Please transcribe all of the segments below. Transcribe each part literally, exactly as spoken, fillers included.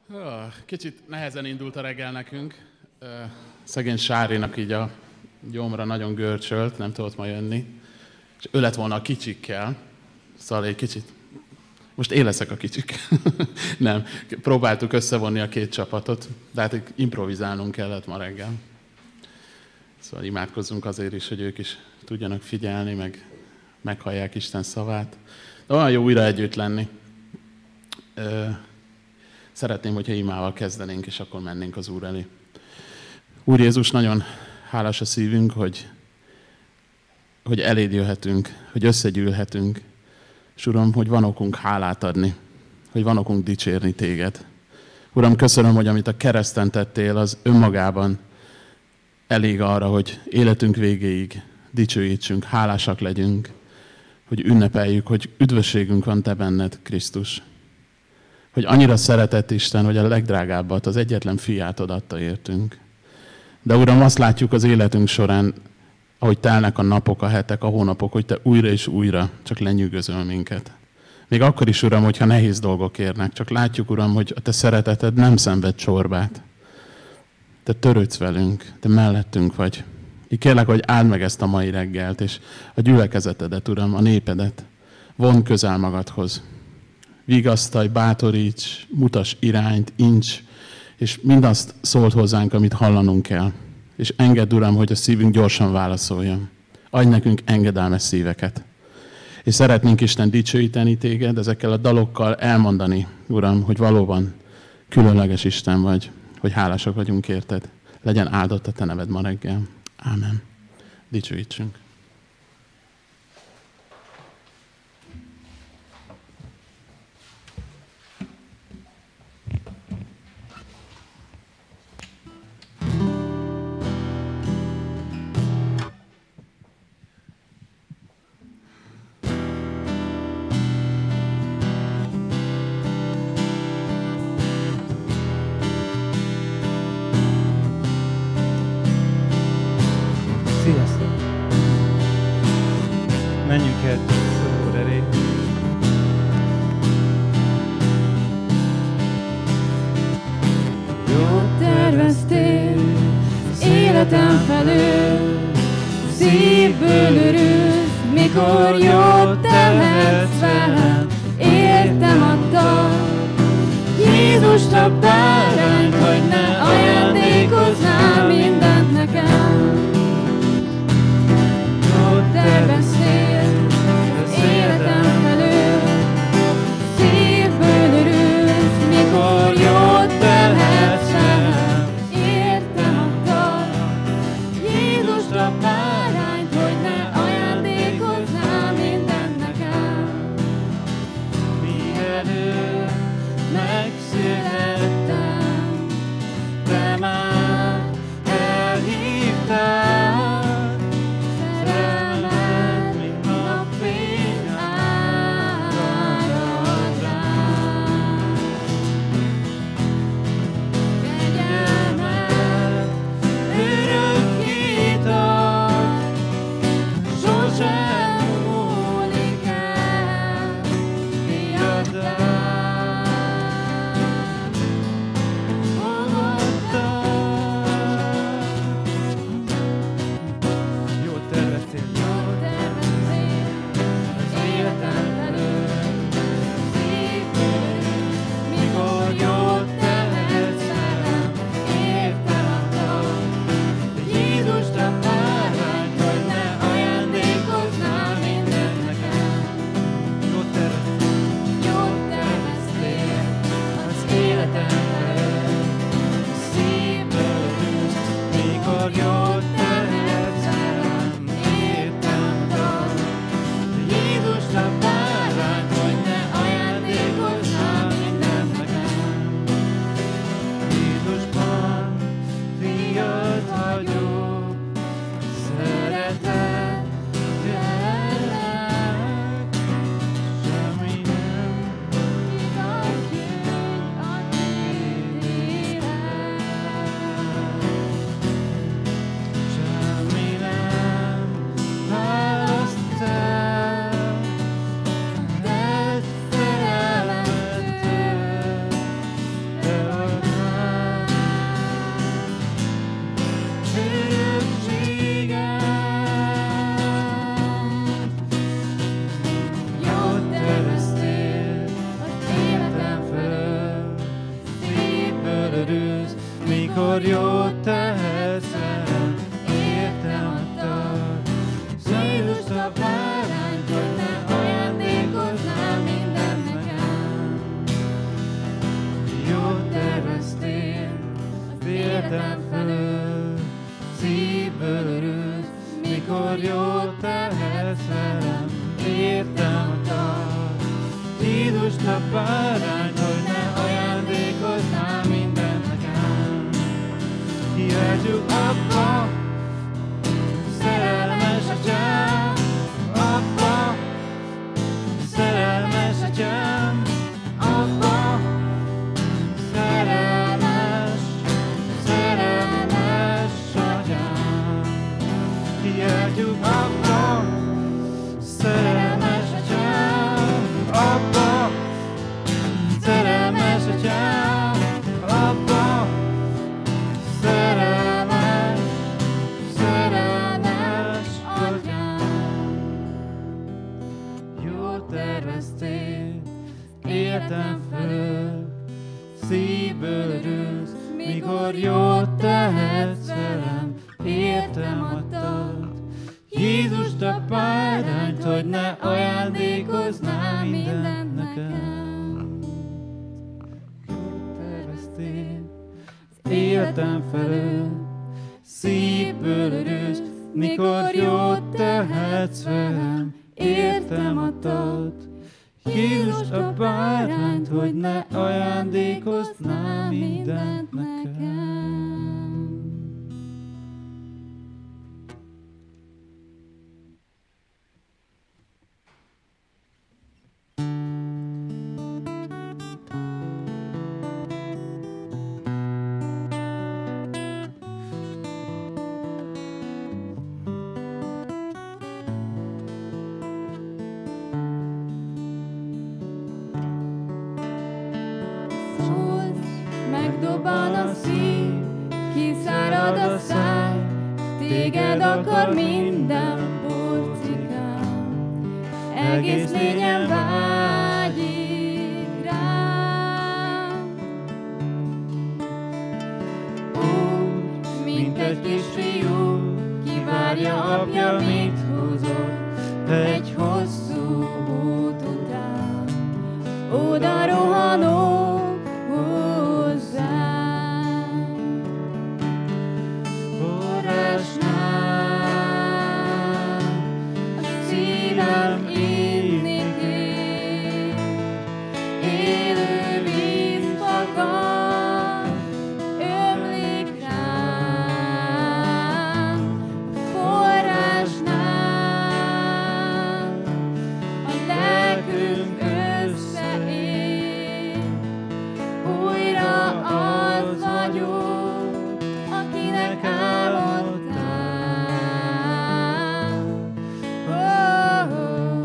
Kicsit nehezen indult a reggel nekünk. Szegény Sárinak így a gyomra nagyon görcsölt, nem tudott ma jönni. És ő lett volna a kicsikkel. Szóval egy kicsit... Most én leszek a kicsik. Nem. Próbáltuk összevonni a két csapatot, de hát improvizálnunk kellett ma reggel. Szóval imádkozzunk azért is, hogy ők is tudjanak figyelni, meg meghallják Isten szavát. De olyan jó újra együtt lenni. Szeretném, hogyha imával kezdenénk, és akkor mennénk az Úr elé. Úr Jézus, nagyon hálás a szívünk, hogy, hogy eléd jöhetünk, hogy összegyűlhetünk. És Uram, hogy van okunk hálát adni, hogy van okunk dicsérni téged. Uram, köszönöm, hogy amit a kereszten tettél, az önmagában elég arra, hogy életünk végéig dicsőítsünk, hálásak legyünk, hogy ünnepeljük, hogy üdvösségünk van te benned, Krisztus. Hogy annyira szeretett Isten, hogy a legdrágábbat, az egyetlen fiát odaadta értünk. De Uram, azt látjuk az életünk során, ahogy telnek a napok, a hetek, a hónapok, hogy te újra és újra csak lenyűgözöl minket. Még akkor is, Uram, hogyha nehéz dolgok érnek, csak látjuk, Uram, hogy a te szereteted nem szenved csorbát. Te törődsz velünk, te mellettünk vagy. Így kérlek, hogy áld meg ezt a mai reggelt, és a gyülekezetedet, Uram, a népedet. Vondd közel magadhoz. Vigasztalj, bátoríts, mutass irányt, incs, és mindazt szólt hozzánk, amit hallanunk kell. És engedd, Uram, hogy a szívünk gyorsan válaszoljon. Adj nekünk engedelmes szíveket. És szeretnénk Isten dicsőíteni téged, ezekkel a dalokkal elmondani, Uram, hogy valóban különleges Isten vagy, hogy hálásak vagyunk érted. Legyen áldott a te neved ma reggel. Ámen. Dicsőítsünk. Sziasztok! Menjünk el az Úr elé. Jót terveztél életem felől, szívből örülsz, mikor jót tehetsz velem. Értem a dal, Jézus a bárányt, hogy ne ajándékoznál mindent nekem. Terveztél az életem felől, szívből örülsz, mikor jót tehetsz velem. Értem a dal, Jézus a bárányt, hogy ne ajándékoznál mindent nekem. Mielőtt megszülettem, mikor jót tehetsz velem, értem adtad. Jézus a bárányt, hogy ne ajándékoznál mindent nekem. Jót terveztél az életem felől, szívből örülsz, mikor jót tehetsz velem, értem adtad. Jézus a bárányt, hogy ne ajándékoznál mindent nekem. Hihetjük abba, szerelmes atyám, abba, szerelmes atyám, abba, szerelmes, szerelmes atyám. Hihetjük abba, szerelmes atyám, abba, szerelmes atyám, abba, szerelmes, szerelmes atyám. Jól terveztél, értem fölött, szívből örülsz, mikor jót tehetsz velem, értem adtad. Jézust a bárányt, hogy ne ajándékoznál mindent nekem. Jól terveztél, az életem felől, szívből örülsz, mikor jót tehetsz velem, értem adtad. Jézus a bárányt, hogy ne ajándékoznál mindent nekem. Megdobban a szív, kiszárad a száj, téged akar minden porcikám. Egész lényem vágyik rám. Úgy, mint egy kisfiú, kivárja apja, mit hozott egy hosszú út után. Oda rohanok hozzám, forrásnál a szívem inni kér, élő víz fakad, ömlik rám. A forrásnál a lelkünk összeér, újra az vagyok, akinek álmodtál. Oh, oh.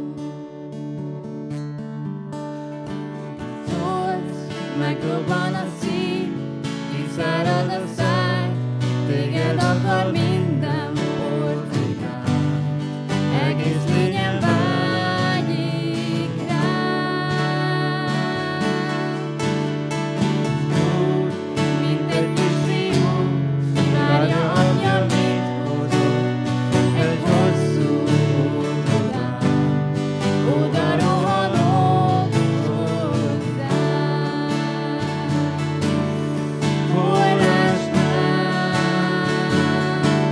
Szólsz, megdobban a szív, kiszárad a száj, téged akar minden porcikám. Egész lényem vágyik rám. Úgy, mint egy kisfiú, várja anyja, mit hozott egy hosszú út után. Oda rohanok hozzám. Forrásnál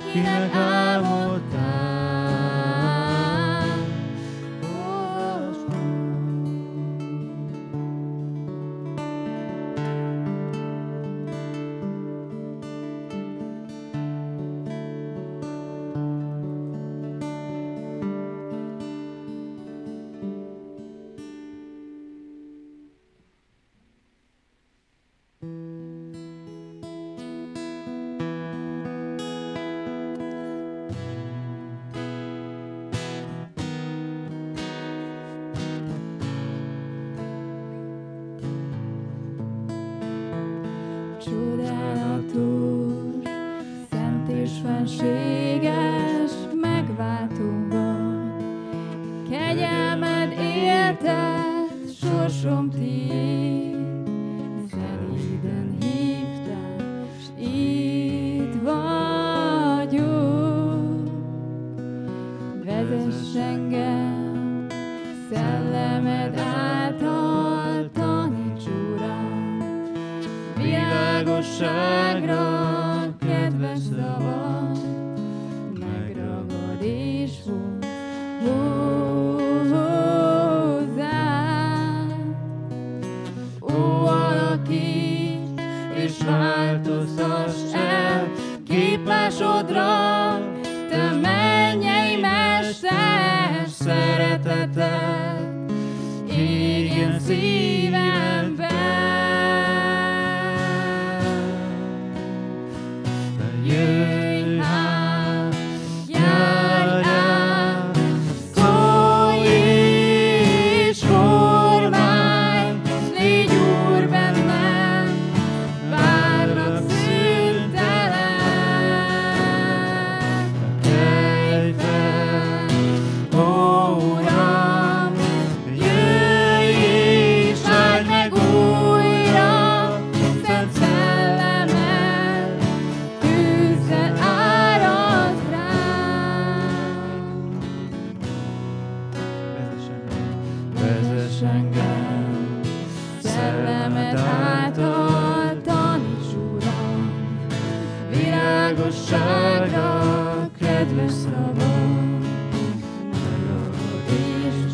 kinek álmodtál. Csodálatos, szent és fenséges, megváltó vagy. Kegyelmed éltet, sorsom tiéd, szelíden hívtál, s itt vagyok. Vezess engem, szellemed által, taníts Uram, világosságra kedves szavad, megragad és von hozzád. Ó, alakíts és változtass el képmásodra, te mennyei mester, szereteted égjen szívemben. Jöjj át, járj át, szólj és formálj, légy Úr bennem, várlak szüntelen. Kelj fel, ó Uram, jöjj és áld meg újra, szent szellemed, tűzzel árasd rám. Vezess engem, szellemed által, taníts Uram, világosságra kedves szavad, megragad és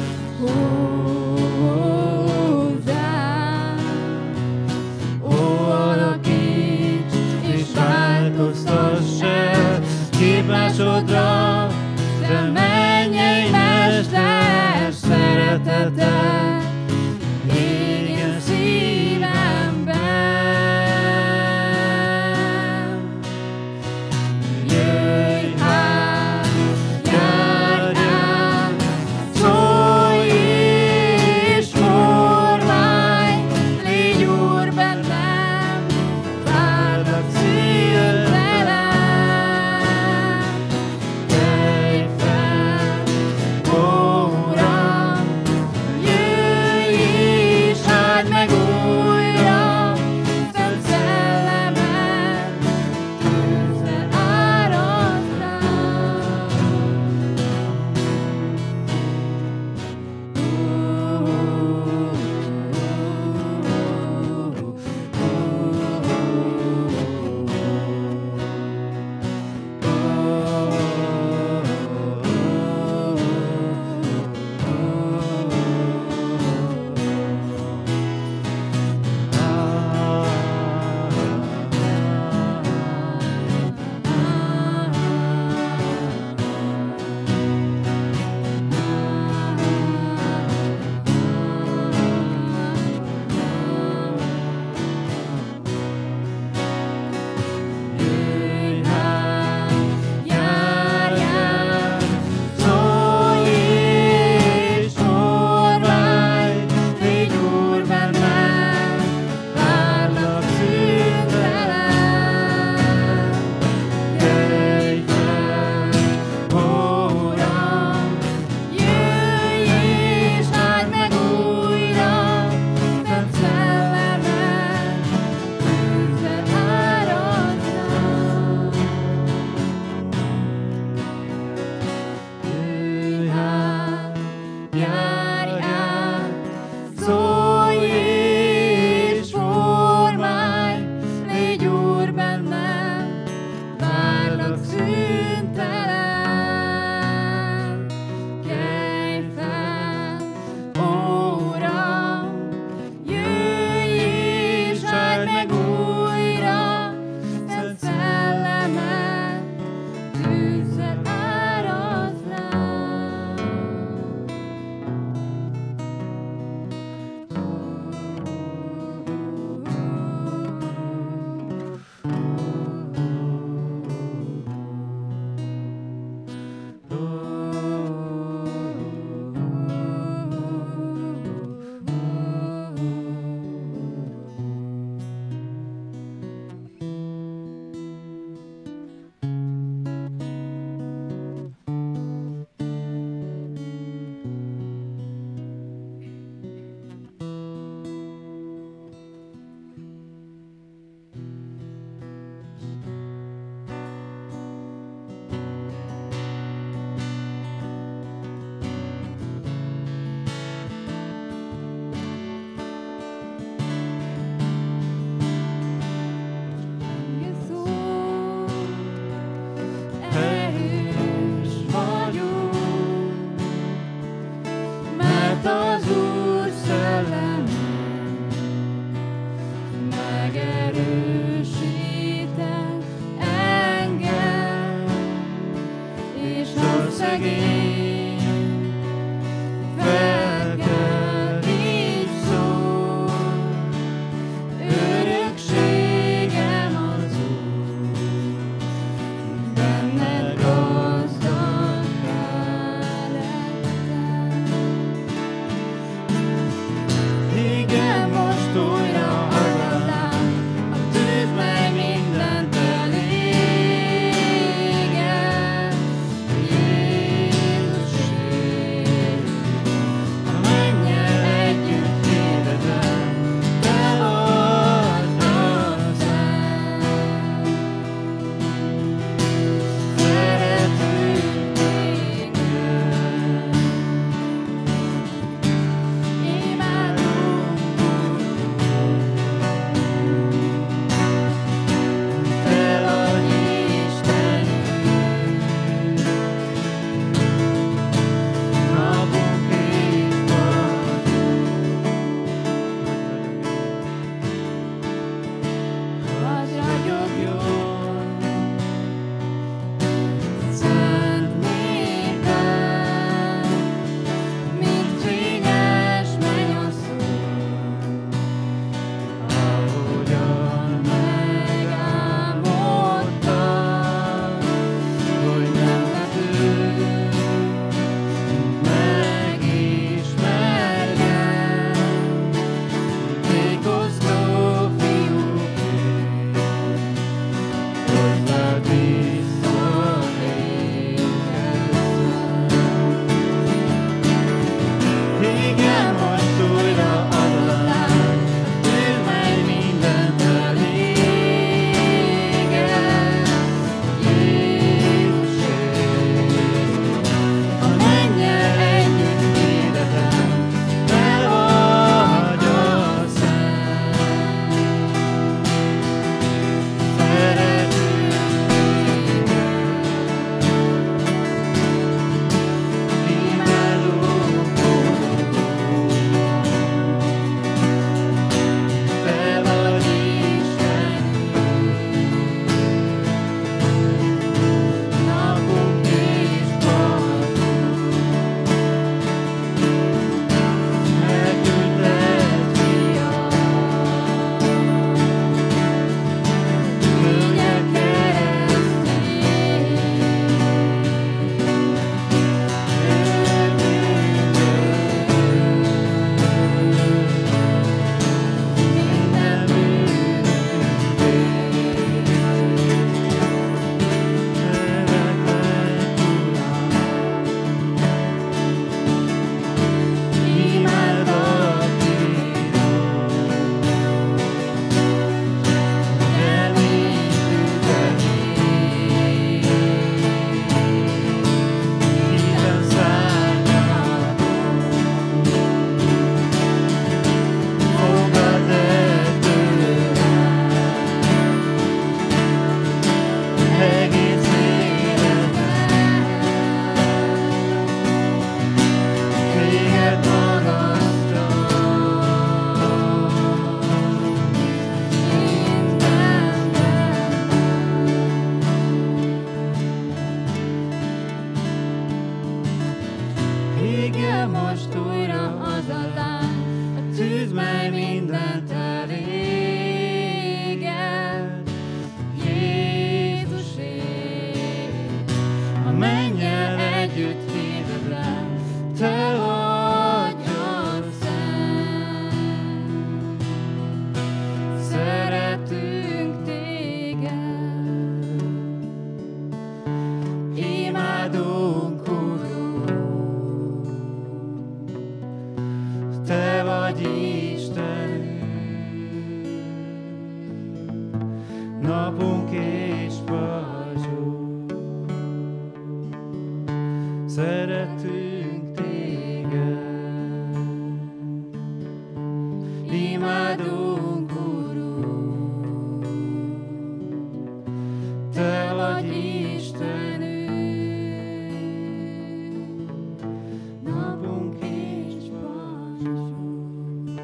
hozzád. Ó, alakíts és változtass el képmásodra, te mennyei mester, szereteted égjen szívemben. Jöjj át, járj át, szólj és formálj, légy Úr bennem, várlak szüntelen. Kelj fel, ó Uram, jöjj szüntelen. Kelj fel, ó Uram, jöjj és áld meg újra, szent szellemed, tűzzel árazd rám. Erős vagyok, mert az Úr szelleme megerősített engem, és a szegény fel kell, így szól, örökségem az Úr. Benned gazdaggá lettem. Igen, most újra hagylak, a tűz, mely mindent eléget. Jézus, Égjen most újra az a láng, a tűz, mely mindent eléget. Jézusé, a mennyel együtt híved rá, te vagy a szent. Szeretünk téged, imádunk, Urunk, te vagy Istenünk, napunk és pajzsunk. Szeretünk téged, imádunk, Urunk, te vagy Istenünk, napunk és pajzsunk.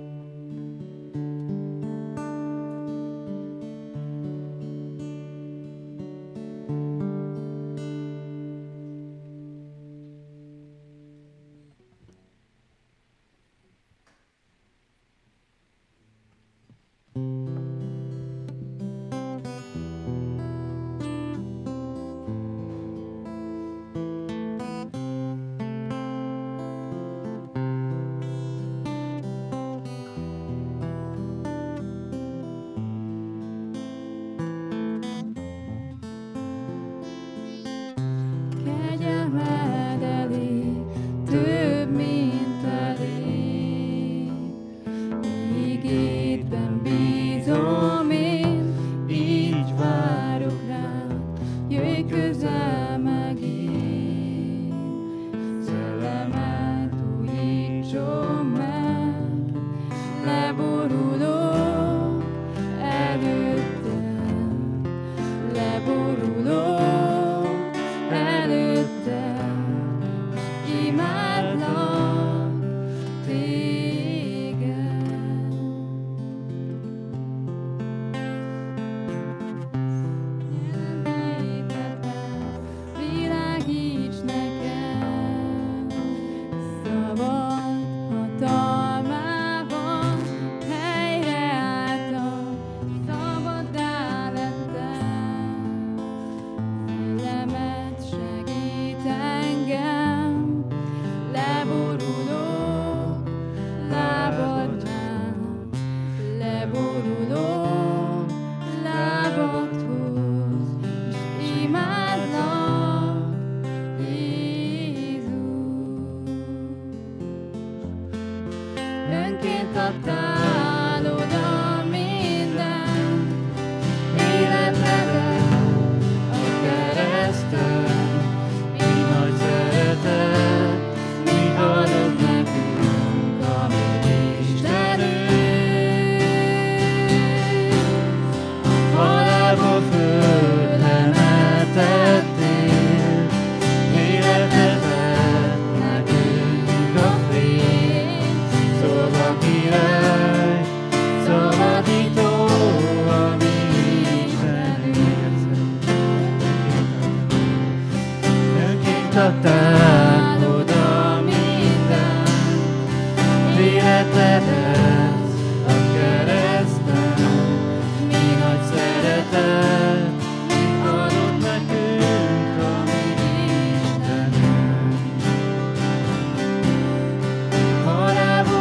Kegyelmed elég, több, mint elég. Ígédben bízom én, így várok rád. Jöjj közel megint, szellemet újítson meg. Leborulok előttem, leborulok előttem, imádlak téged. Jelenlétedben világíts nekem, szabad hatalmában helyreálltam, szabaddá lettem. Szellemed segít engem, leborulok lábadnál, leborulok lábadhoz, és imádlak, Jézus. Önként adtál oda minden életedet a kereszten, mi nagy szeretet, mit adott nekünk a mi Istenünk. A halálba fölemeltettél, életedet nekünk a fény. Szolga király, szabadító a mi Istenünk. Önként adtál oda minden életedet a kereszten, mi nagy szeretet, mit adott nekünk a mi Istenünk. Halálba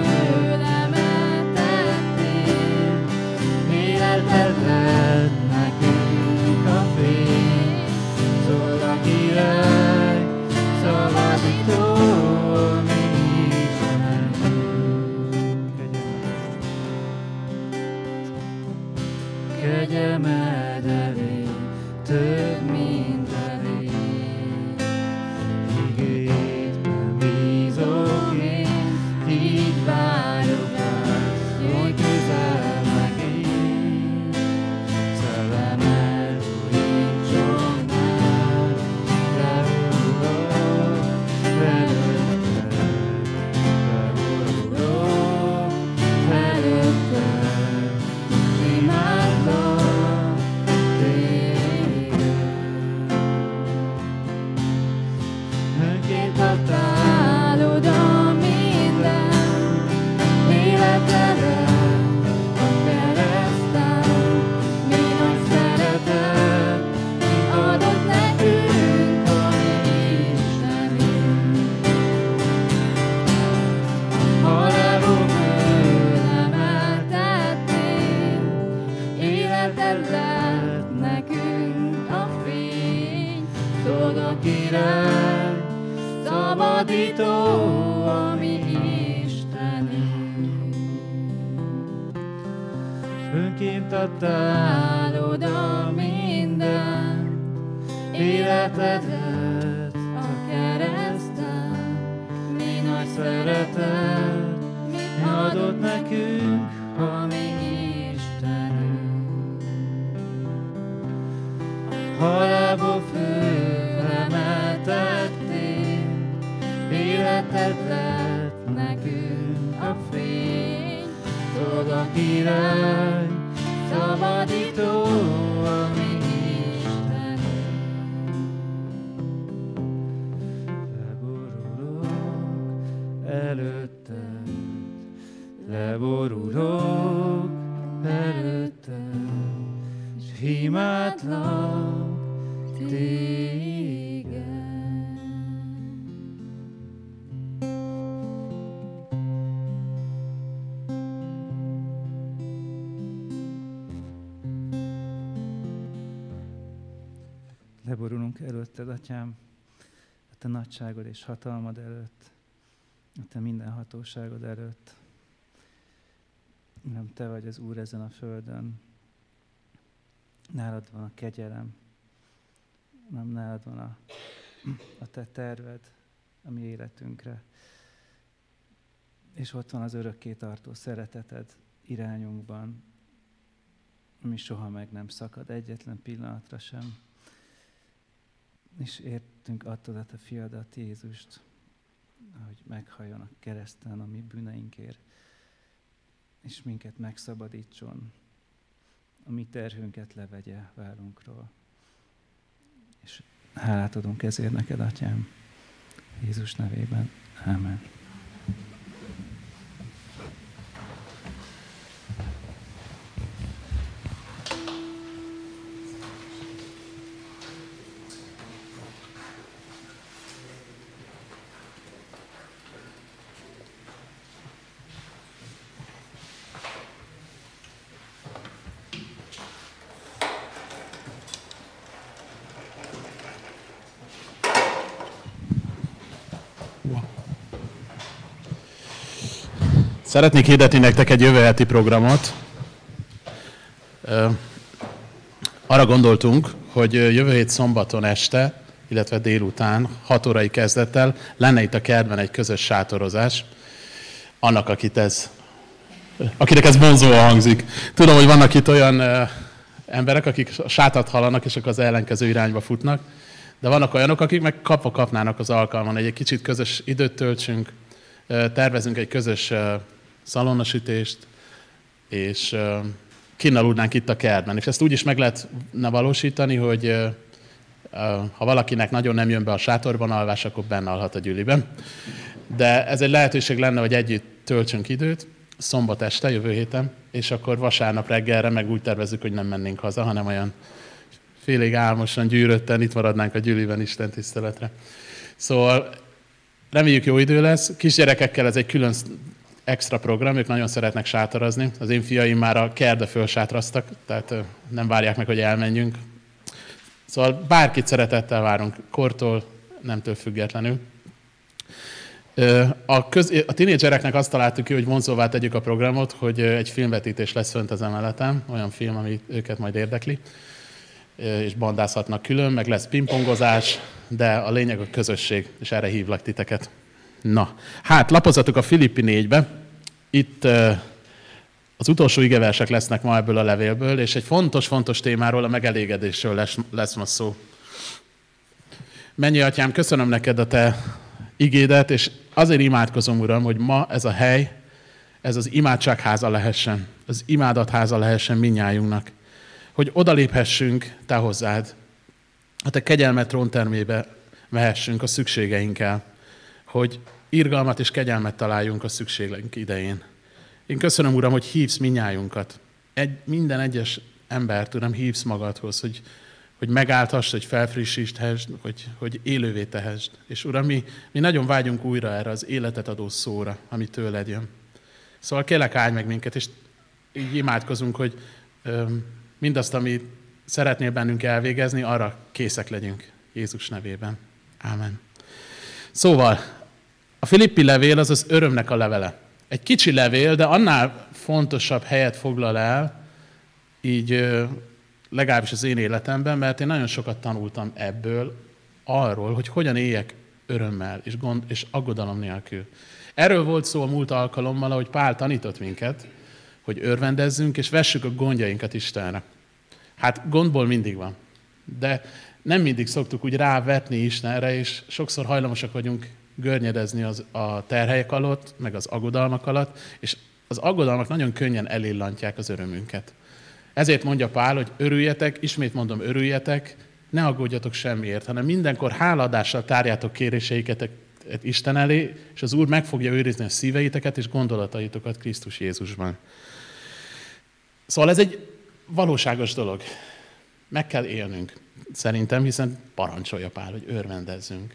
fölemeltettél, életedet nekünk a fény. Szolga király, szabadító a mi Istenünk. a király, szabadító, a mi Istenünk. Önként adtál oda minden életedet a kereszten, mi nagy szeretet, mi adott nekünk, a mi Istenünk. A halálból fölemeltettél, életed lett nekünk a fény, Szolg a király, szabadító, a mi Istenünk. Leborulok előtted, leborulok előtted, s imádlak téged. Leborulunk előtted, Atyám, a te nagyságod és hatalmad előtt, a te minden hatóságod előtt. Nem te vagy az Úr ezen a földön. Nálad van a kegyelem, nem nálad van a, a te terved a mi életünkre. És ott van az örökké tartó szereteted irányunkban, ami soha meg nem szakad, egyetlen pillanatra sem. És értünk adtad a te fiadat, Jézust, hogy meghalljon a kereszten a mi bűneinkért, és minket megszabadítson, a mi terhünket levegye vállunkról. És hálát adunk ezért neked, Atyám, Jézus nevében. Ámen. Szeretnék hirdetni nektek egy jövő heti programot. Arra gondoltunk, hogy jövő hét szombaton este, illetve délután, hat órai kezdettel lenne itt a kertben egy közös sátorozás. Annak, akit ez, akinek ez vonzóan hangzik. Tudom, hogy vannak itt olyan emberek, akik a sátat hallanak, és akkor az ellenkező irányba futnak. De vannak olyanok, akik meg kapva kapnának az alkalman, hogy egy kicsit közös időt töltsünk, tervezünk egy közös szalonnasütést, és kinnaludnánk itt a kertben. És ezt úgy is meg lehetne valósítani, hogy ha valakinek nagyon nem jön be a sátorban alvás, akkor benne alhat a gyüliben. De ez egy lehetőség lenne, hogy együtt töltsünk időt, szombat este, jövő héten, és akkor vasárnap reggelre meg úgy tervezzük, hogy nem mennénk haza, hanem olyan félig álmosan, gyűrötten itt maradnánk a gyüliben Isten tiszteletre. Szóval reméljük, jó idő lesz. Kisgyerekekkel ez egy külön extra program, ők nagyon szeretnek sátarazni. Az én fiaim már a kertbe fölsátraztak, tehát nem várják meg, hogy elmenjünk. Szóval bárkit szeretettel várunk, kortól, nemtől függetlenül. A, köz, a tínédzsereknek azt találtuk ki, hogy vonzóvá tegyük a programot, hogy egy filmvetítés lesz fönt az emeleten, olyan film, ami őket majd érdekli, és bandázhatnak külön, meg lesz pingpongozás, de a lényeg a közösség, és erre hívlak titeket. Na, hát lapozzatok a Filippi négybe. Itt uh, az utolsó igeversek lesznek ma ebből a levélből, és egy fontos-fontos témáról, a megelégedésről lesz, lesz ma szó. Mennyi Atyám, köszönöm neked a te igédet, és azért imádkozom, Uram, hogy ma ez a hely, ez az imádságháza lehessen, az imádatháza lehessen mindnyájunknak. Hogy odaléphessünk te hozzád, a te kegyelmet tróntermébe mehessünk a szükségeinkkel, hogy irgalmat és kegyelmet találjunk a szükségünk idején. Én köszönöm, Uram, hogy hívsz mindnyájunkat. Egy, minden egyes embert, Uram, hívsz magadhoz, hogy, hogy megáltass, hogy felfrissíthessd, hogy, hogy élővé tehessd. És Uram, mi, mi nagyon vágyunk újra erre az életet adó szóra, ami tőled jön. Szóval kérlek, áldj meg minket, és így imádkozunk, hogy öm, mindazt, amit szeretnél bennünk elvégezni, arra készek legyünk. Jézus nevében. Ámen. Szóval, a Filippi levél az az örömnek a levele. Egy kicsi levél, de annál fontosabb helyet foglal el, így legalábbis az én életemben, mert én nagyon sokat tanultam ebből, arról, hogy hogyan éljek örömmel és, gond, és aggodalom nélkül. Erről volt szó a múlt alkalommal, ahogy Pál tanított minket, hogy örvendezzünk, és vessük a gondjainkat Istenre. Hát gondból mindig van, de nem mindig szoktuk úgy rávetni Istenre, és sokszor hajlamosak vagyunk görnyedezni az, a terhelyek alatt, meg az aggodalmak alatt, és az aggodalmak nagyon könnyen elillantják az örömünket. Ezért mondja Pál, hogy örüljetek, ismét mondom, örüljetek, ne aggódjatok semmiért, hanem mindenkor hálaadással tárjátok kéréseiket Isten elé, és az Úr meg fogja őrizni a szíveiteket és gondolataitokat Krisztus Jézusban. Szóval ez egy valóságos dolog. Meg kell élnünk, szerintem, hiszen parancsolja Pál, hogy örvendezzünk.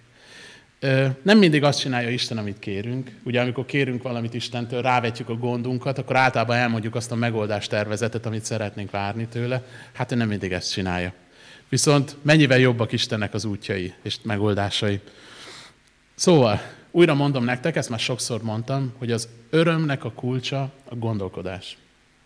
Nem mindig azt csinálja Isten, amit kérünk. Ugye amikor kérünk valamit Istentől, rávetjük a gondunkat, akkor általában elmondjuk azt a megoldástervezetet, amit szeretnénk várni tőle. Hát ő nem mindig ezt csinálja. Viszont mennyivel jobbak Istennek az útjai és megoldásai. Szóval, újra mondom nektek, ezt már sokszor mondtam, hogy az örömnek a kulcsa a gondolkodás.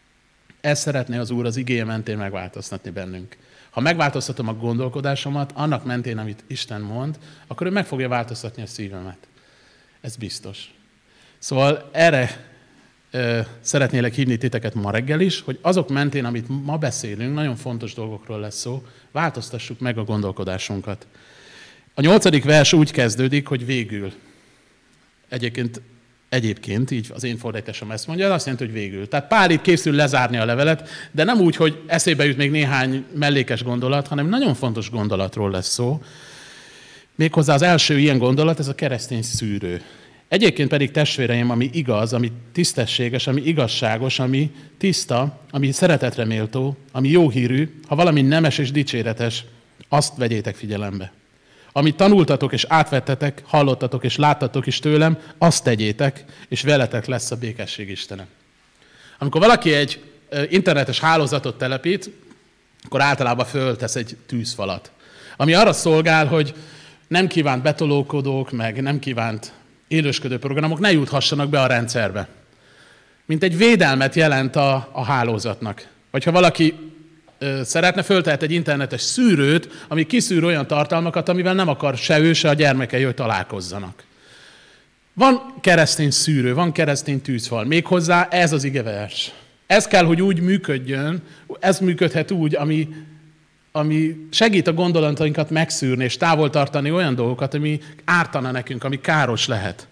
Ezt szeretné az Úr az igéje mentén megváltoztatni bennünk. Ha megváltoztatom a gondolkodásomat, annak mentén, amit Isten mond, akkor ő meg fogja változtatni a szívemet. Ez biztos. Szóval erre ö, szeretnélek hívni titeket ma reggel is, hogy azok mentén, amit ma beszélünk, nagyon fontos dolgokról lesz szó, változtassuk meg a gondolkodásunkat. A nyolcadik vers úgy kezdődik, hogy végül. Egyébként, egyébként így az én fordításom ezt mondja, azt jelenti, hogy végül. Tehát Pál itt készül lezárni a levelet, de nem úgy, hogy eszébe jut még néhány mellékes gondolat, hanem nagyon fontos gondolatról lesz szó. Méghozzá az első ilyen gondolat, ez a keresztény szűrő. Egyébként pedig testvéreim, ami igaz, ami tisztességes, ami igazságos, ami tiszta, ami szeretetre méltó, ami jó hírű, ha valami nemes és dicséretes, azt vegyétek figyelembe. Amit tanultatok és átvettetek, hallottatok és láttatok is tőlem, azt tegyétek, és veletek lesz a békesség Istene. Amikor valaki egy internetes hálózatot telepít, akkor általában föltesz egy tűzfalat, ami arra szolgál, hogy nem kívánt betolókodók, meg nem kívánt élősködő programok ne juthassanak be a rendszerbe. Mint egy védelmet jelent a, a hálózatnak. Vagy ha valaki ö, szeretne, föltehet egy internetes szűrőt, ami kiszűr olyan tartalmakat, amivel nem akar se ő, se a gyermekei, hogy találkozzanak. Van keresztény szűrő, van keresztény tűzfal. Méghozzá ez az igevers. Ez kell, hogy úgy működjön, ez működhet úgy, ami, ami segít a gondolatainkat megszűrni és távol tartani olyan dolgokat, ami ártana nekünk, ami káros lehet.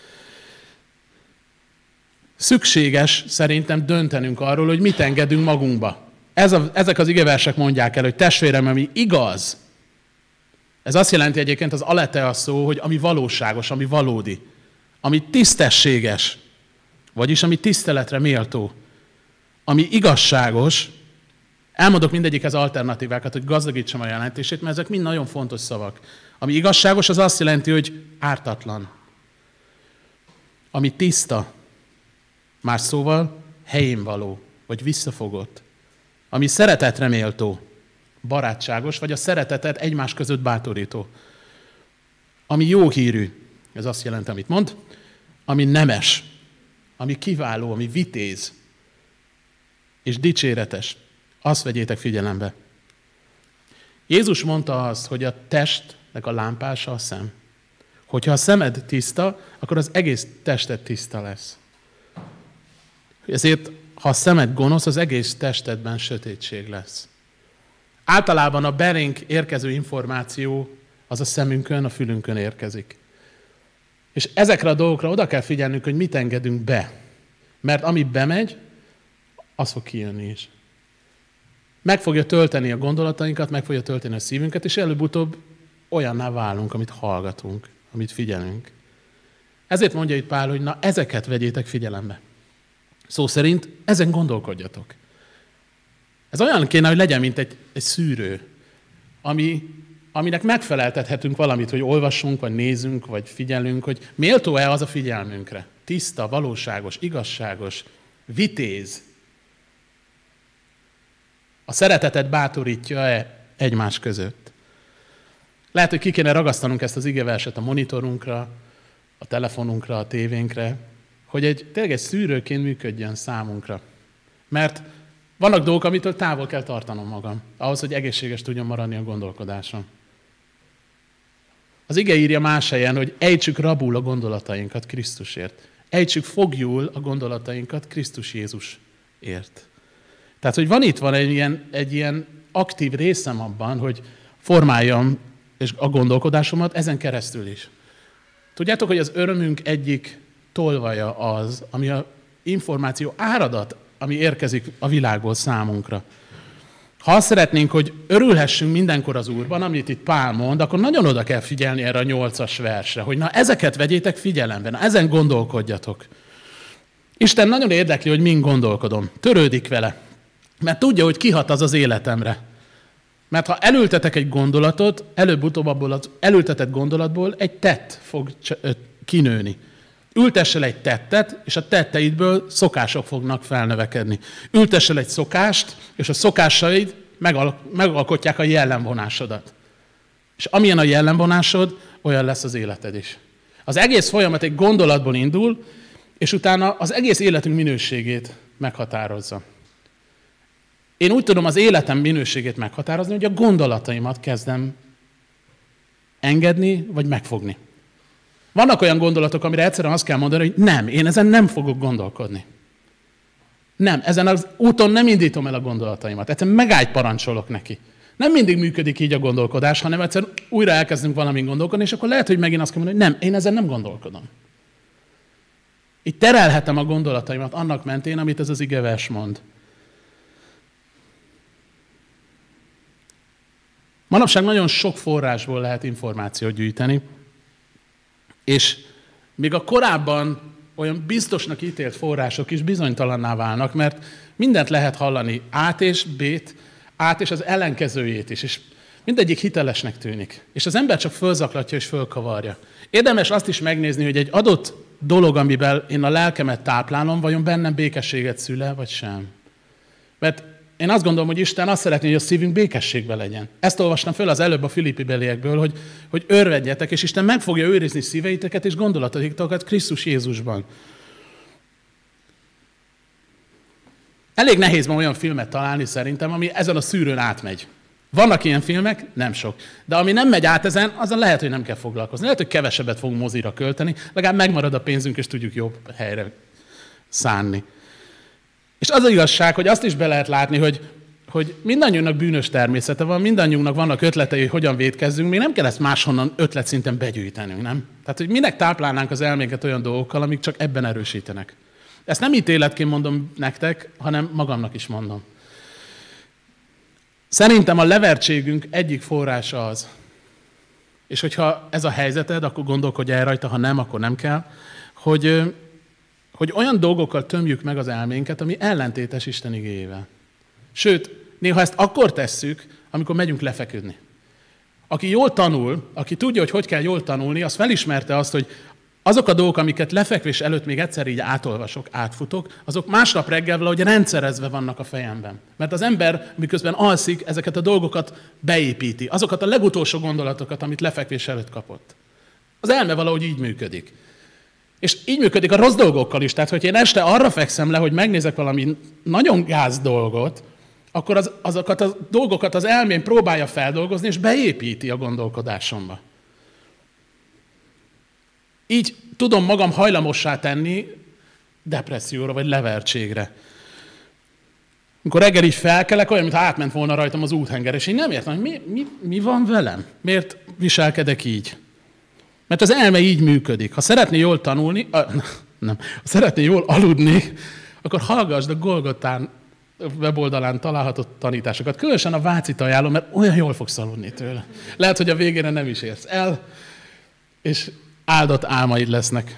Szükséges szerintem döntenünk arról, hogy mit engedünk magunkba. Ez a, ezek az igeversek mondják el, hogy testvérem, ami igaz. Ez azt jelenti egyébként az aletea szó, hogy ami valóságos, ami valódi, ami tisztességes, vagyis ami tiszteletre méltó, ami igazságos. Elmondok mindegyikhez alternatívákat, hogy gazdagítsam a jelentését, mert ezek mind nagyon fontos szavak. Ami igazságos, az azt jelenti, hogy ártatlan. Ami tiszta, más szóval helyén való, vagy visszafogott. Ami szeretetre méltó, barátságos, vagy a szeretetet egymás között bátorító. Ami jó hírű, ez azt jelenti, amit mond, ami nemes, ami kiváló, ami vitéz, és dicséretes. Azt vegyétek figyelembe. Jézus mondta azt, hogy a testnek a lámpása a szem. Hogyha a szemed tiszta, akkor az egész tested tiszta lesz. Ezért, ha a szemed gonosz, az egész testedben sötétség lesz. Általában a belénk érkező információ az a szemünkön, a fülünkön érkezik. És ezekre a dolgokra oda kell figyelnünk, hogy mit engedünk be. Mert ami bemegy, az fog kijönni is. Meg fogja tölteni a gondolatainkat, meg fogja tölteni a szívünket, és előbb-utóbb olyanná válunk, amit hallgatunk, amit figyelünk. Ezért mondja itt Pál, hogy na ezeket vegyétek figyelembe. Szó szerint ezen gondolkodjatok. Ez olyan kéne, hogy legyen, mint egy, egy szűrő, ami, aminek megfeleltethetünk valamit, hogy olvassunk, vagy nézünk, vagy figyelünk, hogy méltó-e az a figyelmünkre. Tiszta, valóságos, igazságos, vitéz. A szeretetet bátorítja-e egymás között? Lehet, hogy ki kéne ragasztanunk ezt az igeverset a monitorunkra, a telefonunkra, a tévénkre, hogy egy, tényleg egy szűrőként működjön számunkra. Mert vannak dolgok, amitől távol kell tartanom magam, ahhoz, hogy egészséges tudjon maradni a gondolkodásom. Az ige írja más helyen, hogy ejtsük rabul a gondolatainkat Krisztusért. Ejtsük fogjul a gondolatainkat Krisztus Jézusért. Tehát, hogy van itt van egy ilyen, egy ilyen aktív részem abban, hogy formáljam és a gondolkodásomat ezen keresztül is. Tudjátok, hogy az örömünk egyik tolvaja az, ami az információ áradat, ami érkezik a világból számunkra. Ha azt szeretnénk, hogy örülhessünk mindenkor az Úrban, amit itt Pál mond, akkor nagyon oda kell figyelni erre a nyolcas versre, hogy na ezeket vegyétek figyelembe, na ezen gondolkodjatok. Isten nagyon érdekli, hogy min gondolkodom. Törődik vele, mert tudja, hogy kihat az az életemre. Mert ha elültetek egy gondolatot, előbb-utóbb abból az elültetett gondolatból egy tett fog kinőni. Ültessel egy tettet, és a tetteidből szokások fognak felnövekedni. Ültessel egy szokást, és a szokásaid megal- megalkotják a jellemvonásodat. És amilyen a jellemvonásod, olyan lesz az életed is. Az egész folyamat egy gondolatból indul, és utána az egész életünk minőségét meghatározza. Én úgy tudom az életem minőségét meghatározni, hogy a gondolataimat kezdem engedni, vagy megfogni. Vannak olyan gondolatok, amire egyszerűen azt kell mondani, hogy nem, én ezen nem fogok gondolkodni. Nem, ezen az úton nem indítom el a gondolataimat. Egyszerűen megállt parancsolok neki. Nem mindig működik így a gondolkodás, hanem egyszerűen újra elkezdünk valamin gondolkodni, és akkor lehet, hogy megint azt kell mondani, hogy nem, én ezen nem gondolkodom. Így terelhetem a gondolataimat annak mentén, amit ez az igevers mond. Manapság nagyon sok forrásból lehet információt gyűjteni, és még a korábban olyan biztosnak ítélt források is bizonytalanná válnak, mert mindent lehet hallani át és B-t, át és az ellenkezőjét is, és mindegyik hitelesnek tűnik. És az ember csak fölzaklatja és fölkavarja. Érdemes azt is megnézni, hogy egy adott dolog, amiben én a lelkemet táplálom, vajon bennem békességet szül-e, vagy sem. Mert én azt gondolom, hogy Isten azt szeretné, hogy a szívünk békességben legyen. Ezt olvastam föl az előbb a Filippi beliekből, hogy, hogy örvedjetek, és Isten meg fogja őrizni szíveiteket és gondolataitokat Krisztus Jézusban. Elég nehéz ma olyan filmet találni szerintem, ami ezen a szűrőn átmegy. Vannak ilyen filmek? Nem sok. De ami nem megy át ezen, azon lehet, hogy nem kell foglalkozni. Lehet, hogy kevesebbet fogunk mozira költeni, legalább megmarad a pénzünk, és tudjuk jobb helyre szánni. És az az igazság, hogy azt is be lehet látni, hogy, hogy mindannyiunknak bűnös természete van, mindannyiunknak vannak ötletei, hogy hogyan vétkezzünk, még nem kell ezt máshonnan ötlet-szinten begyűjtenünk, nem? Tehát, hogy minek táplálnánk az elménket olyan dolgokkal, amik csak ebben erősítenek. Ezt nem ítéletként mondom nektek, hanem magamnak is mondom. Szerintem a levertségünk egyik forrása az, és hogyha ez a helyzeted, akkor gondolkodj el rajta, ha nem, akkor nem kell, hogy... hogy olyan dolgokkal tömjük meg az elménket, ami ellentétes Isten igéjével. Sőt, néha ezt akkor tesszük, amikor megyünk lefeküdni. Aki jól tanul, aki tudja, hogy hogy kell jól tanulni, az felismerte azt, hogy azok a dolgok, amiket lefekvés előtt még egyszer így átolvasok, átfutok, azok másnap reggel valahogy rendszerezve vannak a fejemben. Mert az ember, miközben alszik, ezeket a dolgokat beépíti. Azokat a legutolsó gondolatokat, amit lefekvés előtt kapott. Az elme valahogy így működik. És így működik a rossz dolgokkal is. Tehát, hogy én este arra fekszem le, hogy megnézek valami nagyon gáz dolgot, akkor az, azokat a dolgokat az elmém próbálja feldolgozni, és beépíti a gondolkodásomba. Így tudom magam hajlamossá tenni depresszióra, vagy levertségre. Amikor reggel így felkelek, olyan, mintha átment volna rajtam az úthenger, és én nem értem, hogy mi, mi, mi van velem? Miért viselkedek így? Mert az elme így működik. Ha szeretné jól tanulni, uh, nem, ha szeretné jól aludni, akkor hallgassd a Golgotán weboldalán található tanításokat. Különösen a Vácit ajánlom, mert olyan jól fogsz aludni tőle. Lehet, hogy a végére nem is érsz el, és áldott álmaid lesznek.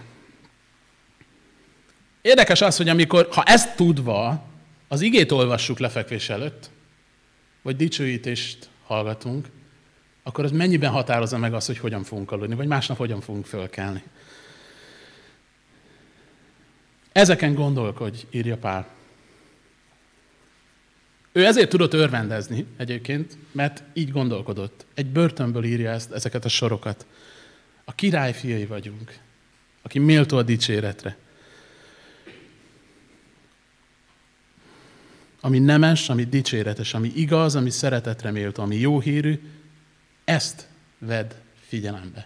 Érdekes az, hogy amikor, ha ezt tudva, az igét olvassuk lefekvés előtt, vagy dicsőítést hallgatunk, akkor az mennyiben határozza meg azt, hogy hogyan fogunk aludni, vagy másnap hogyan fogunk fölkelni. Ezeken gondolkodj, írja Pál. Ő ezért tudott örvendezni egyébként, mert így gondolkodott. Egy börtönből írja ezt, ezeket a sorokat. A király fiai vagyunk, aki méltó a dicséretre. Ami nemes, ami dicséretes, ami igaz, ami szeretetre méltó, ami jó hírű, ezt vedd figyelembe.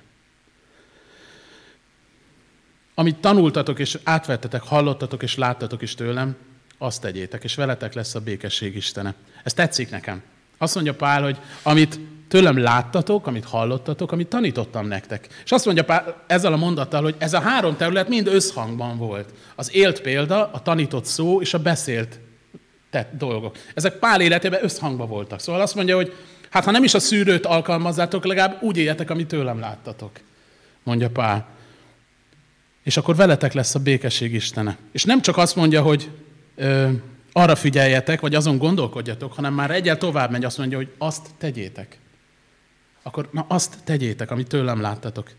Amit tanultatok és átvettetek, hallottatok és láttatok is tőlem, azt tegyétek, és veletek lesz a békesség Istene. Ez tetszik nekem. Azt mondja Pál, hogy amit tőlem láttatok, amit hallottatok, amit tanítottam nektek. És azt mondja Pál ezzel a mondattal, hogy ez a három terület mind összhangban volt. Az élt példa, a tanított szó és a beszélt tett dolgok. Ezek Pál életében összhangban voltak. Szóval azt mondja, hogy hát ha nem is a szűrőt alkalmazzátok, legalább úgy éljetek, amit tőlem láttatok, mondja Pál. És akkor veletek lesz a békesség Istene. És nem csak azt mondja, hogy ö, arra figyeljetek, vagy azon gondolkodjatok, hanem már egyel tovább megy, azt mondja, hogy azt tegyétek. Akkor na azt tegyétek, amit tőlem láttatok.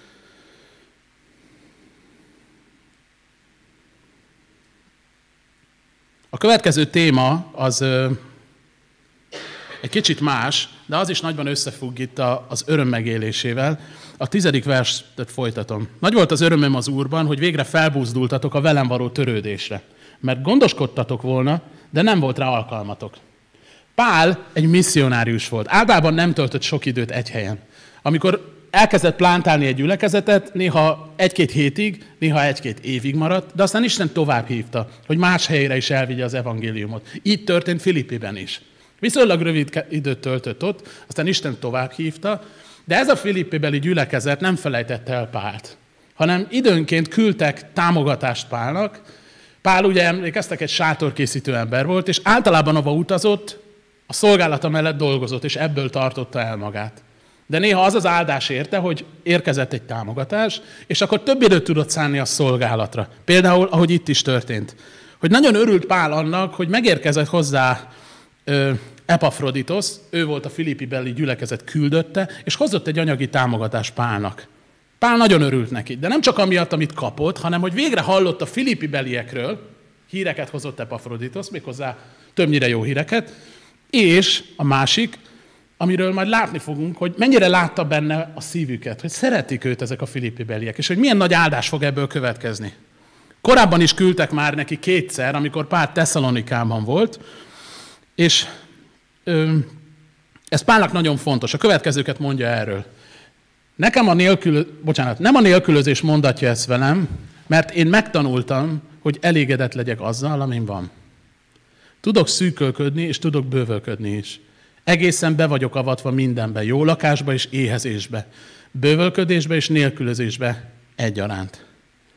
A következő téma az ö, egy kicsit más, de az is nagyban összefügg itt a, az öröm megélésével. A tizedik verset folytatom. Nagy volt az örömöm az Úrban, hogy végre felbúzdultatok a velem való törődésre. Mert gondoskodtatok volna, de nem volt rá alkalmatok. Pál egy misszionárius volt. Általában nem töltött sok időt egy helyen. Amikor elkezdett plántálni egy gyülekezetet, néha egy-két hétig, néha egy-két évig maradt, de aztán Isten tovább hívta, hogy más helyre is elvigye az evangéliumot. Így történt Filippiben is. Viszonylag rövid időt töltött ott, aztán Isten tovább hívta, de ez a filippibeli gyülekezet nem felejtette el Pált, hanem időnként küldtek támogatást Pálnak. Pál, ugye emlékeztek, egy sátorkészítő ember volt, és általában ahova utazott, a szolgálata mellett dolgozott, és ebből tartotta el magát. De néha az az áldás érte, hogy érkezett egy támogatás, és akkor több időt tudott szánni a szolgálatra. Például, ahogy itt is történt. Hogy nagyon örült Pál annak, hogy megérkezett hozzá ö, Epafroditos, ő volt a filippibeli gyülekezet küldötte, és hozott egy anyagi támogatást Pálnak. Pál nagyon örült neki, de nem csak amiatt, amit kapott, hanem hogy végre hallott a filippibeliekről, híreket hozott Epafroditos, méghozzá többnyire jó híreket, és a másik, amiről majd látni fogunk, hogy mennyire látta benne a szívüket, hogy szeretik őt ezek a filippibeliek, és hogy milyen nagy áldás fog ebből következni. Korábban is küldtek már neki kétszer, amikor Pál Tesszalonikában volt, és ö, ez Pálnak nagyon fontos. A következőket mondja erről. Nekem a nélkül, bocsánat, nem a nélkülözés mondatja ezt velem, mert én megtanultam, hogy elégedett legyek azzal, amin van. Tudok szűkölködni, és tudok bővölködni is. Egészen be vagyok avatva mindenbe, jó lakásba és éhezésbe, bővölködésbe és nélkülözésbe egyaránt.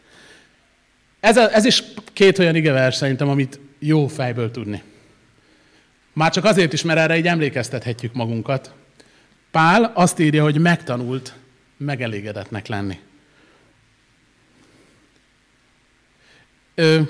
Ez, a, ez is két olyan igevers szerintem, amit jó fejből tudni. Már csak azért is, mert erre így emlékeztethetjük magunkat. Pál azt írja, hogy megtanult megelégedetnek lenni. Ö,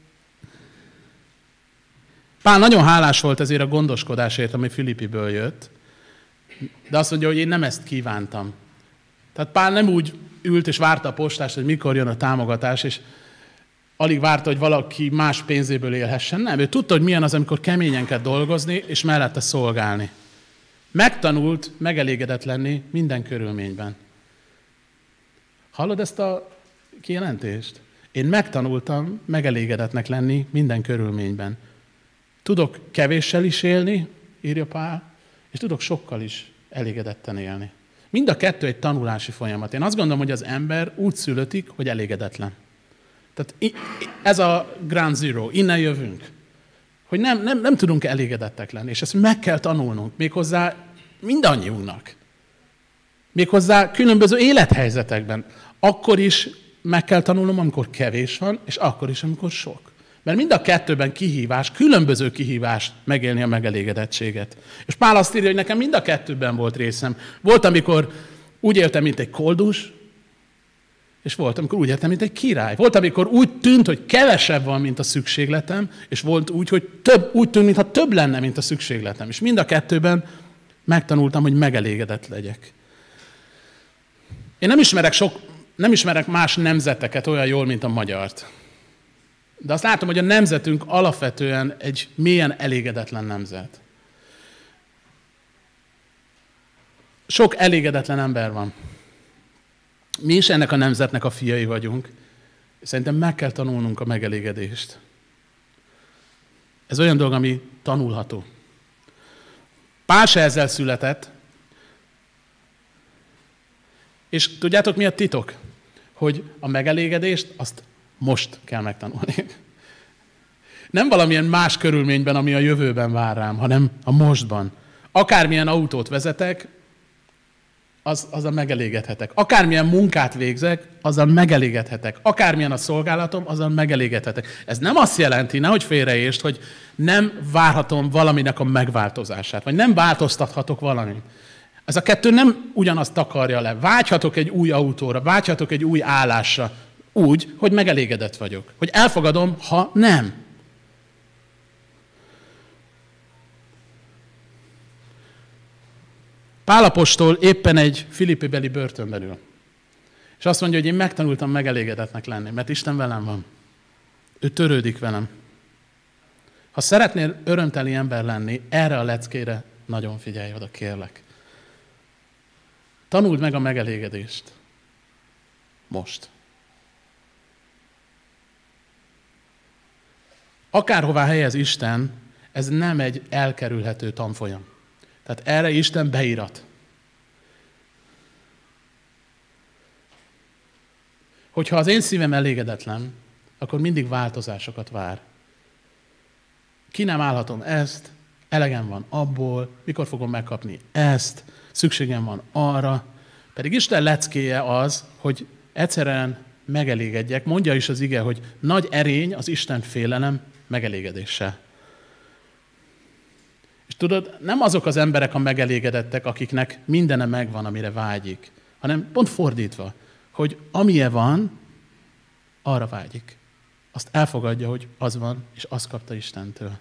Pál nagyon hálás volt ezért a gondoskodásért, ami Filippiből jött, de azt mondja, hogy én nem ezt kívántam. Tehát Pál nem úgy ült és várta a postást, hogy mikor jön a támogatás, és alig várta, hogy valaki más pénzéből élhessen. Nem, ő tudta, hogy milyen az, amikor keményen kell dolgozni, és mellette szolgálni. Megtanult megelégedett lenni minden körülményben. Hallod ezt a kijelentést? Én megtanultam megelégedetnek lenni minden körülményben. Tudok kevéssel is élni, írja Pál, és tudok sokkal is elégedetten élni. Mind a kettő egy tanulási folyamat. Én azt gondolom, hogy az ember úgy születik, hogy elégedetlen. Tehát ez a ground zero, innen jövünk. Hogy nem, nem, nem tudunk elégedettek lenni, és ezt meg kell tanulnunk, méghozzá mindannyiunknak. Méghozzá különböző élethelyzetekben. Akkor is meg kell tanulnom, amikor kevés van, és akkor is, amikor sok. Mert mind a kettőben kihívás, különböző kihívás megélni a megelégedettséget. És Pál azt írja, hogy nekem mind a kettőben volt részem. Volt, amikor úgy éltem, mint egy koldus, és volt, amikor úgy éltem, mint egy király. Volt, amikor úgy tűnt, hogy kevesebb van, mint a szükségletem, és volt úgy, hogy több, úgy tűnt, mintha több lenne, mint a szükségletem. És mind a kettőben megtanultam, hogy megelégedett legyek. Én nem ismerek, sok, nem ismerek más nemzeteket olyan jól, mint a magyart. De azt látom, hogy a nemzetünk alapvetően egy mélyen elégedetlen nemzet. Sok elégedetlen ember van. Mi is ennek a nemzetnek a fiai vagyunk. Szerintem meg kell tanulnunk a megelégedést. Ez olyan dolog, ami tanulható. Pál se ezzel született. És tudjátok, mi a titok? Hogy a megelégedést azt most kell megtanulni. Nem valamilyen más körülményben, ami a jövőben vár rám, hanem a mostban. Akármilyen autót vezetek, az, azzal megelégedhetek. Akármilyen munkát végzek, azzal megelégedhetek. Akármilyen a szolgálatom, azzal megelégedhetek. Ez nem azt jelenti, nehogy félreértsd, hogy nem várhatom valaminek a megváltozását, vagy nem változtathatok valamit. Ez a kettő nem ugyanazt takarja le. Vágyhatok egy új autóra, vágyhatok egy új állásra, úgy, hogy megelégedett vagyok. Hogy elfogadom, ha nem. Pál apostol éppen egy Filippibeli börtönben ül. És azt mondja, hogy én megtanultam megelégedetnek lenni, mert Isten velem van. Ő törődik velem. Ha szeretnél örömteli ember lenni, erre a leckére nagyon figyelj oda, kérlek. Tanuld meg a megelégedést. Most. Akárhová helyez Isten, ez nem egy elkerülhető tanfolyam. Tehát erre Isten beírat. Hogyha az én szívem elégedetlen, akkor mindig változásokat vár. Ki nem állhatom ezt, elegem van abból, mikor fogom megkapni ezt, szükségem van arra. Pedig Isten leckéje az, hogy egyszerűen megelégedjek. Mondja is az ige, hogy nagy erény az Isten félelem megelégedéssel. És tudod, nem azok az emberek a megelégedettek, akiknek mindene megvan, amire vágyik, hanem pont fordítva, hogy amilyen van, arra vágyik. Azt elfogadja, hogy az van, és azt kapta Istentől.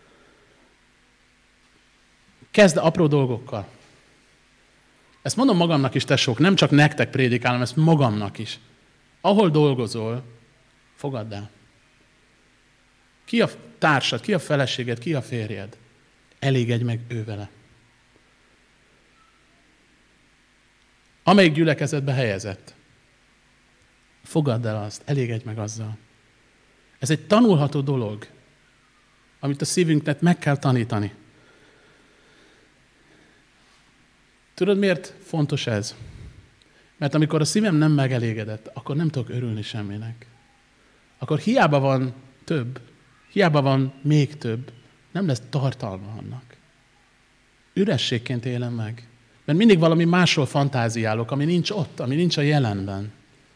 Kezd apró dolgokkal. Ezt mondom magamnak is, tesók, nem csak nektek prédikálom, ezt magamnak is. Ahol dolgozol, fogadd el. Ki a társad, ki a feleséged, ki a férjed? Elégedj meg ő vele. Amelyik gyülekezetbe helyezett, fogadd el azt, elégedj meg azzal. Ez egy tanulható dolog, amit a szívünknek meg kell tanítani. Tudod, miért fontos ez? Mert amikor a szívem nem megelégedett, akkor nem tudok örülni semminek. Akkor hiába van több, hiába van még több, nem lesz tartalma annak. Ürességként élem meg. Mert mindig valami másról fantáziálok, ami nincs ott, ami nincs a jelenben.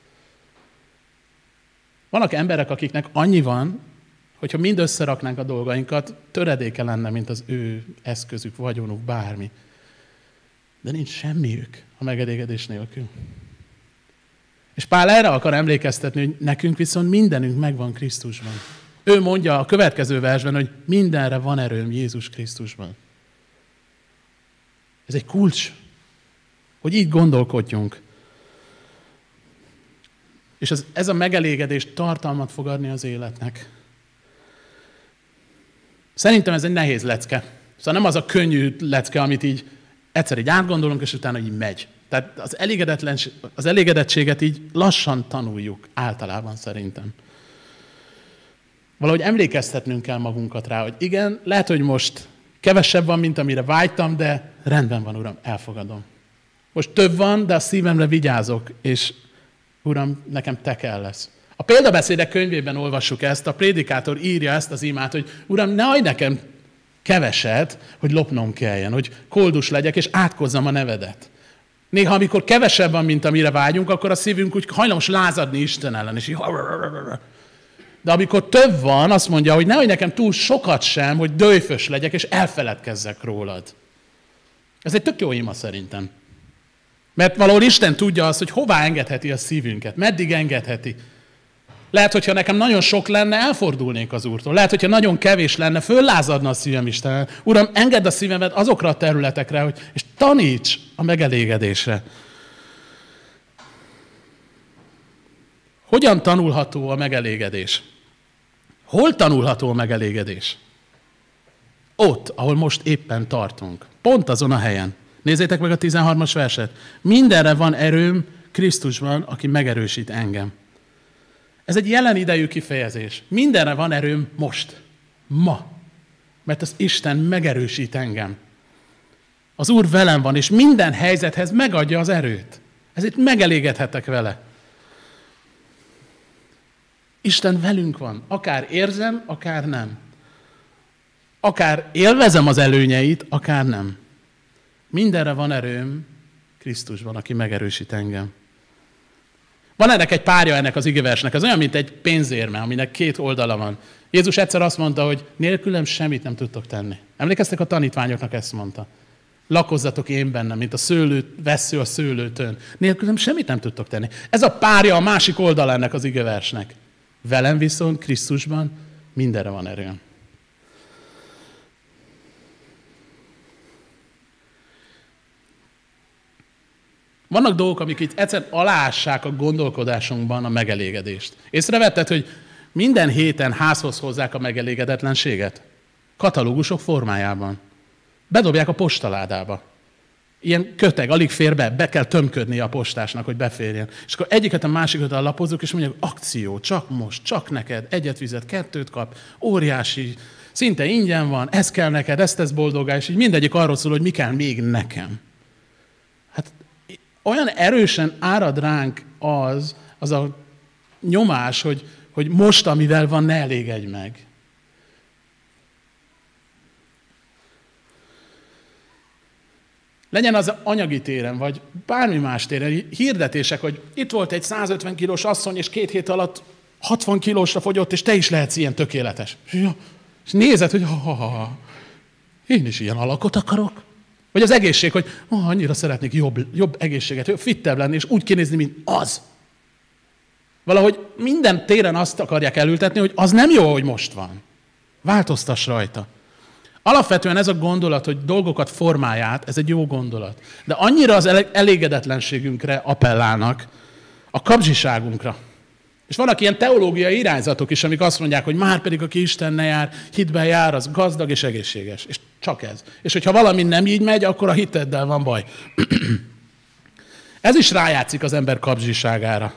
Vannak emberek, akiknek annyi van, hogyha mind összeraknánk a dolgainkat, töredéke lenne, mint az ő eszközük, vagyonuk, bármi. De nincs semmiük a megelégedés nélkül. És Pál erre akar emlékeztetni, hogy nekünk viszont mindenünk megvan Krisztusban. Ő mondja a következő versben, hogy mindenre van erőm Jézus Krisztusban. Ez egy kulcs, hogy így gondolkodjunk. És ez, ez a megelégedés tartalmat fog adni az életnek. Szerintem ez egy nehéz lecke. Szóval nem az a könnyű lecke, amit így egyszer így átgondolunk, és utána így megy. Tehát az, az elégedettséget így lassan tanuljuk, általában szerintem. Valahogy emlékeztetnünk kell magunkat rá, hogy igen, lehet, hogy most kevesebb van, mint amire vágytam, de rendben van, Uram, elfogadom. Most több van, de a szívemre vigyázok, és Uram, nekem te kell lesz. A példabeszédek könyvében olvassuk ezt, a prédikátor írja ezt az imát, hogy Uram, ne adj nekem keveset, hogy lopnom kelljen, hogy koldus legyek, és átkozzam a nevedet. Néha, amikor kevesebb van, mint amire vágyunk, akkor a szívünk úgy hajlamos lázadni Isten ellen, és így... De amikor több van, azt mondja, hogy nehogy nekem túl sokat sem, hogy dőfös legyek, és elfeledkezzek rólad. Ez egy tök jó ima szerintem. Mert valahol Isten tudja azt, hogy hová engedheti a szívünket, meddig engedheti. Lehet, hogyha nekem nagyon sok lenne, elfordulnék az Úrtól. Lehet, hogyha nagyon kevés lenne, föllázadna a szívem Isten. Uram, engedd a szívemet azokra a területekre, hogy, és taníts a megelégedésre. Hogyan tanulható a megelégedés? Hol tanulható a megelégedés? Ott, ahol most éppen tartunk. Pont azon a helyen. Nézzétek meg a tizenharmas verset. Mindenre van erőm Krisztusban, aki megerősít engem. Ez egy jelen idejű kifejezés. Mindenre van erőm most. Ma. Mert az Isten megerősít engem. Az Úr velem van, és minden helyzethez megadja az erőt. Ezért megelégedhetek vele. Isten velünk van. Akár érzem, akár nem. Akár élvezem az előnyeit, akár nem. Mindenre van erőm Krisztusban, aki megerősít engem. Van ennek egy párja ennek az igeversnek, ez olyan, mint egy pénzérme, aminek két oldala van. Jézus egyszer azt mondta, hogy nélkülem semmit nem tudtok tenni. Emlékeztek, a tanítványoknak ezt mondta. Lakozzatok én bennem, mint a szőlő, vessző a szőlőtön. Nélkülem semmit nem tudtok tenni. Ez a párja a másik oldala ennek az igeversnek. Velem viszont Krisztusban mindenre van erőm. Vannak dolgok, amik itt egyszerűen aláássák a gondolkodásunkban a megelégedést. Észrevetted, hogy minden héten házhoz hozzák a megelégedetlenséget? Katalógusok formájában. Bedobják a postaládába. Ilyen köteg, alig fér be, be kell tömködnie a postásnak, hogy beférjen. És akkor egyiket a másikat lapozzuk, és mondjuk, akció, csak most, csak neked, egyet fizet, kettőt kap, óriási, szinte ingyen van, ez kell neked, ezt tesz boldoggá, és így mindegyik arról szól, hogy mi kell még nekem. Hát olyan erősen árad ránk az, az a nyomás, hogy, hogy most, amivel van, ne elégedj meg. Legyen az anyagi téren, vagy bármi más téren, hirdetések, hogy itt volt egy százötven kilós asszony, és két hét alatt hatvan kilósra fogyott, és te is lehetsz ilyen tökéletes. És nézed, hogy ha, ha, ha, én is ilyen alakot akarok. Vagy az egészség, hogy oh, annyira szeretnék jobb, jobb egészséget, fittebb lenni, és úgy kinézni, mint az. Valahogy minden téren azt akarják elültetni, hogy az nem jó, hogy most van. Változtass rajta. Alapvetően ez a gondolat, hogy dolgokat formáját, ez egy jó gondolat. De annyira az elégedetlenségünkre appellálnak, a kapzsiságunkra. És vannak ilyen teológiai irányzatok is, amik azt mondják, hogy már pedig aki Istenne jár, hitben jár, az gazdag és egészséges. És csak ez. És hogyha valami nem így megy, akkor a hiteddel van baj. Ez is rájátszik az ember kapzsiságára.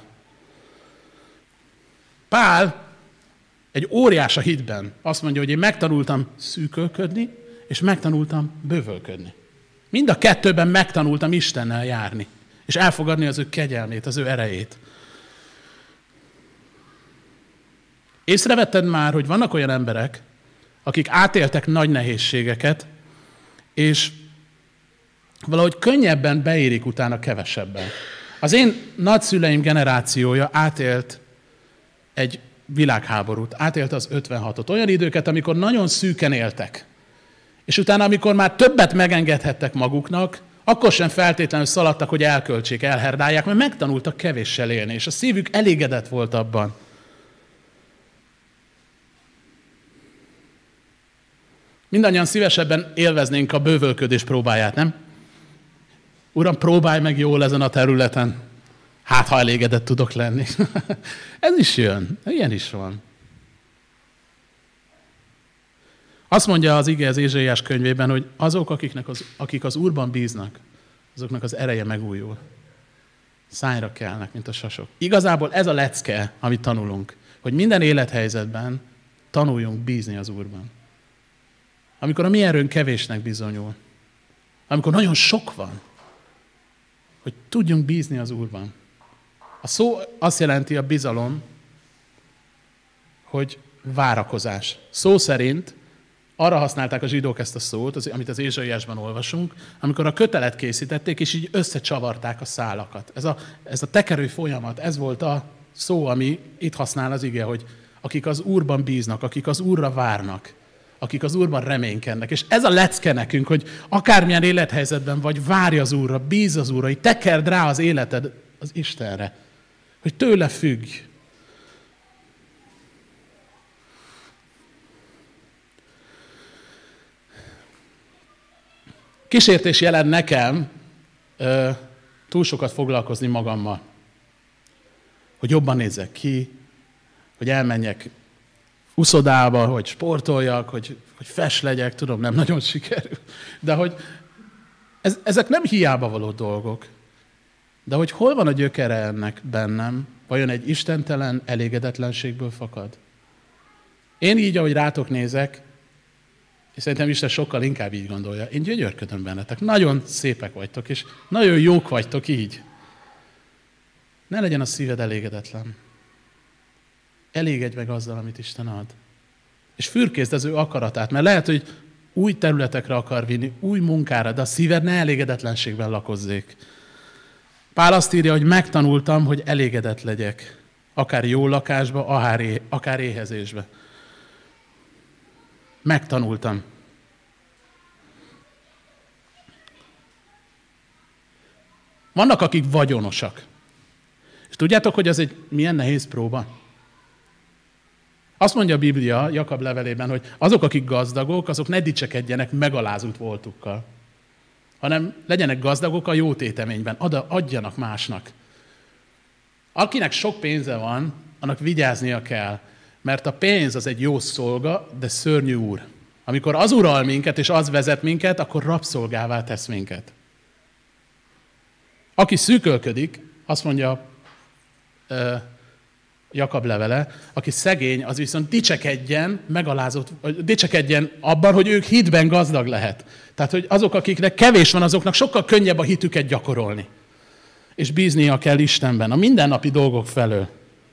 Pál egy óriás a hitben azt mondja, hogy én megtanultam szűkölködni, és megtanultam bővölködni. Mind a kettőben megtanultam Istennel járni, és elfogadni az ő kegyelmét, az ő erejét. Észrevetted már, hogy vannak olyan emberek, akik átéltek nagy nehézségeket, és valahogy könnyebben beérik utána kevesebben. Az én nagyszüleim generációja átélt egy világháborút, átélte az ötvenhatot. Olyan időket, amikor nagyon szűken éltek. És utána, amikor már többet megengedhettek maguknak, akkor sem feltétlenül szaladtak, hogy elköltsék, elherdálják, mert megtanultak kevéssel élni, és a szívük elégedett volt abban. Mindannyian szívesebben élveznénk a bővölködés próbáját, nem? Uram, próbálj meg jól ezen a területen. Hát, ha elégedett tudok lenni. Ez is jön. Ilyen is van. Azt mondja az ige az Ézsaiás könyvében, hogy azok, akiknek az, akik az Úrban bíznak, azoknak az ereje megújul. Szájra kelnek, mint a sasok. Igazából ez a lecke, amit tanulunk, hogy minden élethelyzetben tanuljunk bízni az Úrban. Amikor a mi erőnk kevésnek bizonyul, amikor nagyon sok van, hogy tudjunk bízni az Úrban. A szó azt jelenti, a bizalom, hogy várakozás. Szó szerint arra használták a zsidók ezt a szót, az, amit az Ézsaiásban olvasunk, amikor a kötelet készítették, és így összecsavarták a szálakat. Ez a, ez a tekerő folyamat, ez volt a szó, ami itt használ az ige, hogy akik az Úrban bíznak, akik az Úrra várnak, akik az Úrban reménykednek. És ez a lecke nekünk, hogy akármilyen élethelyzetben vagy, várj az Úrra, bízz az Úrra, hogy tekerd rá az életed az Istenre, hogy tőle függ. Kísértés jelent nekem ö, túl sokat foglalkozni magammal. Hogy jobban nézzek ki, hogy elmenjek uszodába, hogy sportoljak, hogy, hogy fes legyek, tudom, nem nagyon sikerül. De hogy ez, ezek nem hiába való dolgok. De hogy hol van a gyökere ennek bennem? Vajon egy istentelen elégedetlenségből fakad? Én így, ahogy rátok nézek, és szerintem Isten sokkal inkább így gondolja, én gyönyörködöm bennetek. Nagyon szépek vagytok, és nagyon jók vagytok így. Ne legyen a szíved elégedetlen. Elégedj meg azzal, amit Isten ad. És fürkészd az ő akaratát, mert lehet, hogy új területekre akar vinni, új munkára, de a szíved ne elégedetlenségben lakozzék. Pál azt írja, hogy megtanultam, hogy elégedett legyek. Akár jó lakásba, akár éhezésbe. Megtanultam. Vannak, akik vagyonosak. És tudjátok, hogy az egy milyen nehéz próba? Azt mondja a Biblia Jakab levelében, hogy azok, akik gazdagok, azok ne dicsekedjenek megalázult voltukkal, hanem legyenek gazdagok a jó téteményben, adjanak másnak. Akinek sok pénze van, annak vigyáznia kell, mert a pénz az egy jó szolga, de szörnyű úr. Amikor az ural minket, és az vezet minket, akkor rabszolgává tesz minket. Aki szűkölködik, azt mondja uh, Jakab levele, aki szegény, az viszont dicsekedjen, megalázott, dicsekedjen abban, hogy ők hitben gazdag lehet. Tehát, hogy azok, akiknek kevés van, azoknak sokkal könnyebb a hitüket gyakorolni. És bíznia kell Istenben, a mindennapi dolgok felől.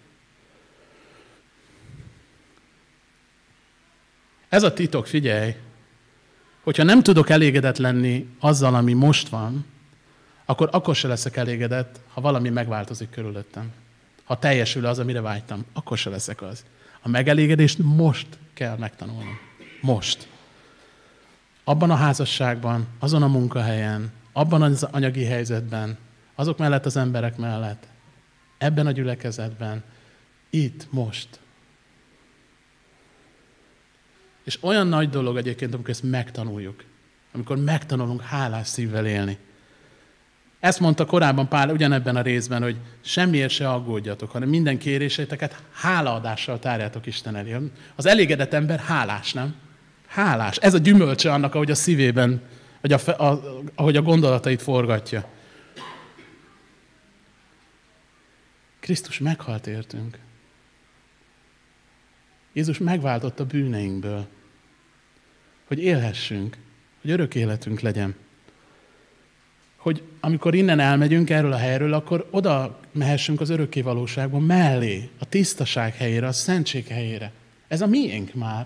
Ez a titok, figyelj, hogyha nem tudok elégedett lenni azzal, ami most van, akkor akkor se leszek elégedett, ha valami megváltozik körülöttem. Ha teljesül az, amire vágytam, akkor se leszek az. A megelégedést most kell megtanulnom. Most. Abban a házasságban, azon a munkahelyen, abban az anyagi helyzetben, azok mellett az emberek mellett, ebben a gyülekezetben, itt, most. És olyan nagy dolog egyébként, amikor ezt megtanuljuk. Amikor megtanulunk hálás szívvel élni. Ezt mondta korábban Pál ugyanebben a részben, hogy semmiért se aggódjatok, hanem minden kéréseiteket hálaadással tárjátok Isten elé. Az elégedett ember hálás, nem? Hálás. Ez a gyümölcse annak, ahogy a szívében, ahogy a, a, ahogy a gondolatait forgatja. Krisztus meghalt értünk. Jézus megváltott a bűneinkből, hogy élhessünk, hogy örök életünk legyen. Hogy amikor innen elmegyünk erről a helyről, akkor oda mehessünk az örökké valóságban mellé, a tisztaság helyére, a szentség helyére. Ez a miénk már.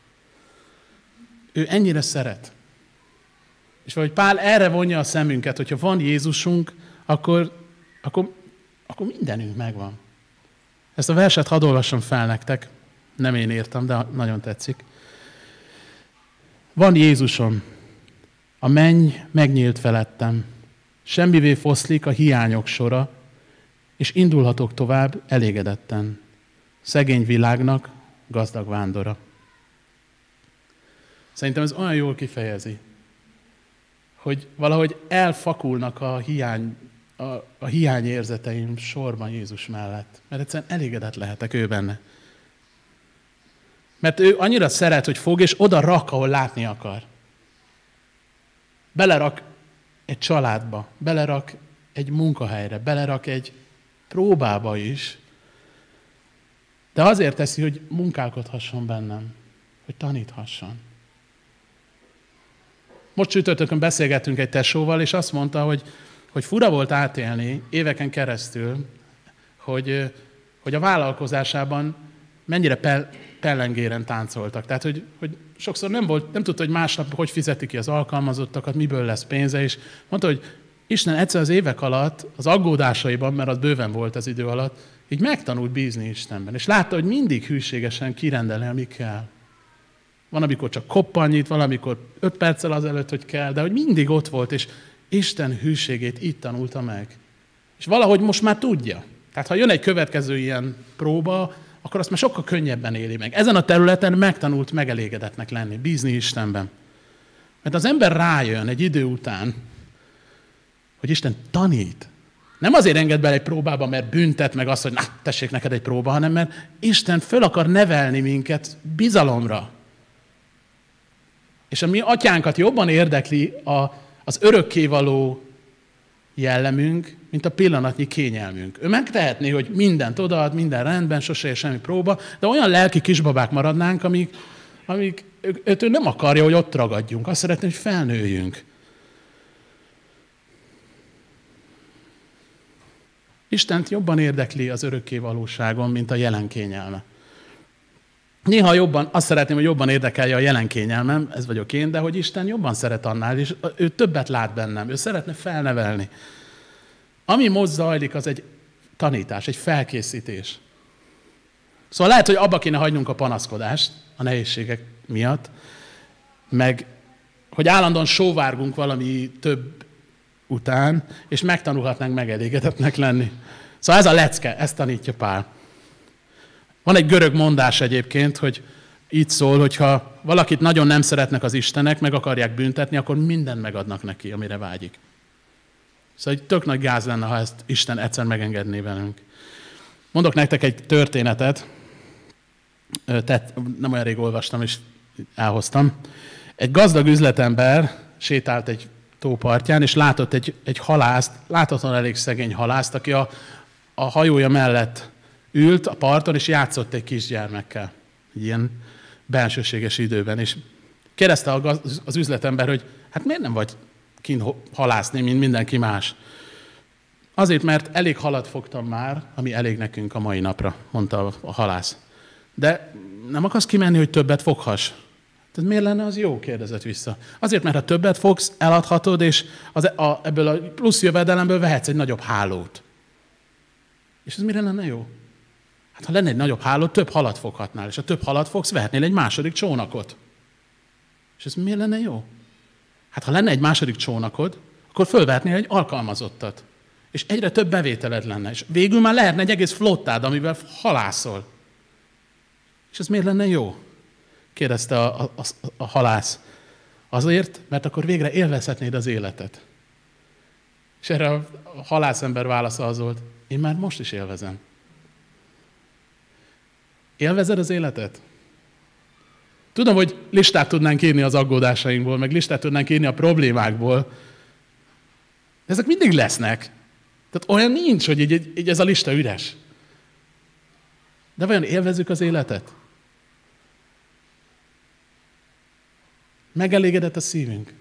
Ő ennyire szeret. És valahogy Pál erre vonja a szemünket, hogyha van Jézusunk, akkor, akkor, akkor mindenünk megvan. Ezt a verset hadd olvassam fel nektek. Nem én írtam, de nagyon tetszik. Van Jézusom, a menny megnyílt felettem, semmivé foszlik a hiányok sora, és indulhatok tovább elégedetten. Szegény világnak gazdag vándora. Szerintem ez olyan jól kifejezi, hogy valahogy elfakulnak a hiány, a, a hiányérzeteim sorban Jézus mellett. Mert egyszerűen elégedett lehetek ő benne. Mert ő annyira szeret, hogy fog, és oda rak, ahol látni akar. Belerak egy családba, belerak egy munkahelyre, belerak egy próbába is, de azért teszi, hogy munkálkodhasson bennem, hogy taníthasson. Most csütörtökön beszélgettünk egy tesóval, és azt mondta, hogy, hogy fura volt átélni éveken keresztül, hogy, hogy a vállalkozásában mennyire pel, pellengéren táncoltak. Tehát, hogy, hogy sokszor nem volt, nem tudta, hogy másnap hogy fizeti ki az alkalmazottakat, miből lesz pénze, és mondta, hogy Isten egyszer az évek alatt, az aggódásaiban, mert az bőven volt az idő alatt, így megtanult bízni Istenben. És látta, hogy mindig hűségesen kirendeli, ami kell. Van, amikor csak koppannyit, valamikor öt perccel azelőtt, hogy kell, de hogy mindig ott volt, és Isten hűségét itt tanulta meg. És valahogy most már tudja. Tehát, ha jön egy következő ilyen próba, akkor azt már sokkal könnyebben éli meg. Ezen a területen megtanult megelégedetnek lenni, bízni Istenben. Mert az ember rájön egy idő után, hogy Isten tanít. Nem azért enged bele egy próbába, mert büntet meg azt, hogy na, tessék neked egy próba, hanem mert Isten föl akar nevelni minket bizalomra. És a mi atyánkat jobban érdekli a, az örökkévaló jellemünk, mint a pillanatnyi kényelmünk. Ő megtehetné, hogy mindent odaad, minden rendben, sose ér semmi próba, de olyan lelki kisbabák maradnánk, amik, amik őt ő nem akarja, hogy ott ragadjunk. Azt szeretné, hogy felnőjünk. Istent jobban érdekli az örökké valóságon, mint a jelen kényelme. Néha jobban, azt szeretném, hogy jobban érdekelje a jelen kényelmem, ez vagyok én, de hogy Isten jobban szeret annál, és ő többet lát bennem, ő szeretne felnevelni. Ami most zajlik, az egy tanítás, egy felkészítés. Szóval lehet, hogy abba kéne hagynunk a panaszkodást a nehézségek miatt, meg hogy állandóan sóvárgunk valami több után, és megtanulhatnánk megelégedetnek lenni. Szóval ez a lecke, ezt tanítja Pál. Van egy görög mondás egyébként, hogy így szól, hogyha valakit nagyon nem szeretnek az istenek, meg akarják büntetni, akkor mindent megadnak neki, amire vágyik. Szóval egy tök nagy gáz lenne, ha ezt Isten egyszer megengedné velünk. Mondok nektek egy történetet, tehát nem olyan rég olvastam, és elhoztam. Egy gazdag üzletember sétált egy tópartján, és látott egy, egy halászt, láthatóan elég szegény halászt, aki a, a hajója mellett ült a parton, és játszott egy kisgyermekkel. Ilyen bensőséges időben. És kérdezte az, az üzletember, hogy hát miért nem vagy kint halászni, mint mindenki más? Azért, mert elég halat fogtam már, ami elég nekünk a mai napra, mondta a halász. De nem akarsz kimenni, hogy többet foghass? Tehát miért lenne az jó? Kérdezett vissza. Azért, mert ha többet fogsz, eladhatod, és az, a, ebből a plusz jövedelemből vehetsz egy nagyobb hálót. És ez mire lenne jó? Hát ha lenne egy nagyobb háló, több halat foghatnál, és ha több halat fogsz, vehetnél egy második csónakot. És ez miért lenne jó? Hát ha lenne egy második csónakod, akkor fölvehetnél egy alkalmazottat. És egyre több bevételed lenne. És végül már lehetne egy egész flottád, amivel halászol. És ez miért lenne jó? Kérdezte a, a, a, a halász. Azért, mert akkor végre élvezhetnéd az életet. És erre a halászember válasza az volt, én már most is élvezem. Élvezed az életet? Tudom, hogy listát tudnánk írni az aggódásainkból, meg listát tudnánk írni a problémákból, de ezek mindig lesznek. Tehát olyan nincs, hogy így, így, így ez a lista üres. De vajon élvezzük az életet? Megelégedett a szívünk?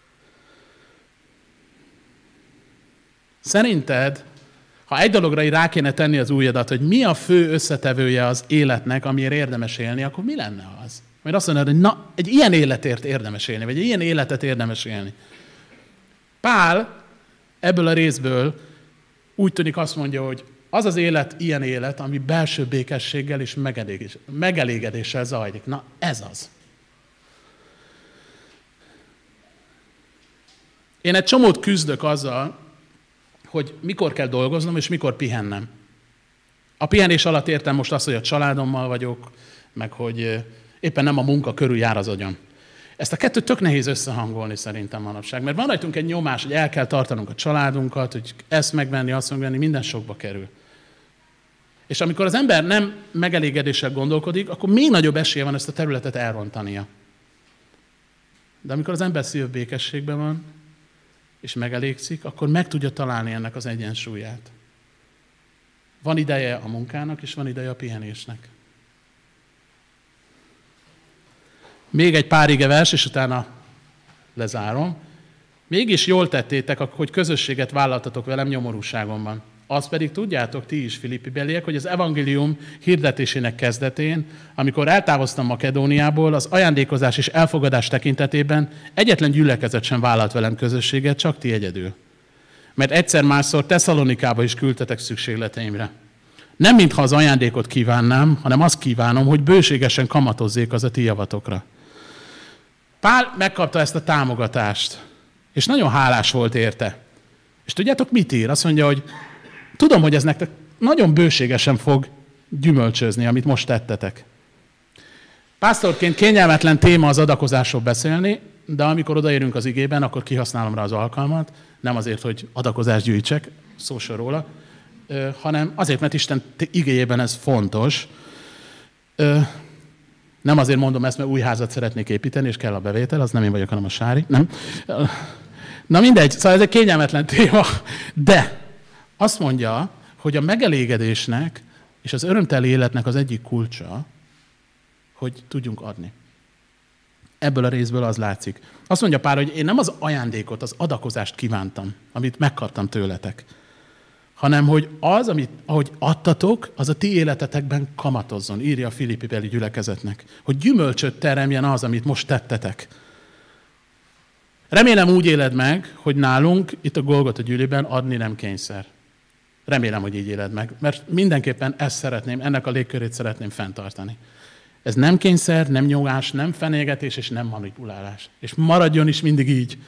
Szerinted, ha egy dologra így rá kéne tenni az ujjadat, hogy mi a fő összetevője az életnek, amiért érdemes élni, akkor mi lenne az? Majd azt mondod, hogy na, egy ilyen életért érdemes élni, vagy egy ilyen életet érdemes élni. Pál ebből a részből úgy tűnik azt mondja, hogy az az élet ilyen élet, ami belső békességgel és megelégedéssel zajlik. Na, ez az. Én egy csomót küzdök azzal, hogy mikor kell dolgoznom, és mikor pihennem. A pihenés alatt értem most azt, hogy a családommal vagyok, meg hogy éppen nem a munka körül jár az agyam. Ezt a kettőt tök nehéz összehangolni szerintem manapság, mert van rajtunk egy nyomás, hogy el kell tartanunk a családunkat, hogy ezt megvenni, azt megvenni, minden sokba kerül. És amikor az ember nem megelégedéssel gondolkodik, akkor még nagyobb esélye van ezt a területet elrontania. De amikor az ember szív békességben van, és megelégszik, akkor meg tudja találni ennek az egyensúlyát. Van ideje a munkának, és van ideje a pihenésnek. Még egy pár igevers, és utána lezárom. Mégis jól tettétek, hogy közösséget vállaltatok velem nyomorúságomban. Azt pedig tudjátok ti is, Filippi beliek, hogy az evangélium hirdetésének kezdetén, amikor eltávoztam Makedóniából, az ajándékozás és elfogadás tekintetében egyetlen gyülekezet sem vállalt velem közösséget, csak ti egyedül. Mert egyszer-másszor Tesszalonikába is küldtetek szükségleteimre. Nem mintha az ajándékot kívánnám, hanem azt kívánom, hogy bőségesen kamatozzék az a ti javatokra. Pál megkapta ezt a támogatást, és nagyon hálás volt érte. És tudjátok, mit ír? Azt mondja, hogy tudom, hogy ez nektek nagyon bőségesen fog gyümölcsözni, amit most tettetek. Pásztorként kényelmetlen téma az adakozásról beszélni, de amikor odaérünk az igében, akkor kihasználom rá az alkalmat, nem azért, hogy adakozást gyűjtsek, szó se róla, ö, hanem azért, mert Isten igéjében ez fontos. Ö, nem azért mondom ezt, mert új házat szeretnék építeni, és kell a bevétel, az nem én vagyok, hanem a Sári. Nem. Na mindegy, szóval ez egy kényelmetlen téma, de azt mondja, hogy a megelégedésnek és az örömteli életnek az egyik kulcsa, hogy tudjunk adni. Ebből a részből az látszik. Azt mondja Pál, hogy én nem az ajándékot, az adakozást kívántam, amit megkaptam tőletek, hanem hogy az, amit, ahogy adtatok, az a ti életetekben kamatozzon, írja a Filippi-beli gyülekezetnek. Hogy gyümölcsöt teremjen az, amit most tettetek. Remélem úgy éled meg, hogy nálunk, itt a Golgota gyűlében adni nem kényszer. Remélem, hogy így éled meg, mert mindenképpen ezt szeretném, ennek a légkörét szeretném fenntartani. Ez nem kényszer, nem nyomás, nem fenyegetés és nem manipulálás. És maradjon is mindig így.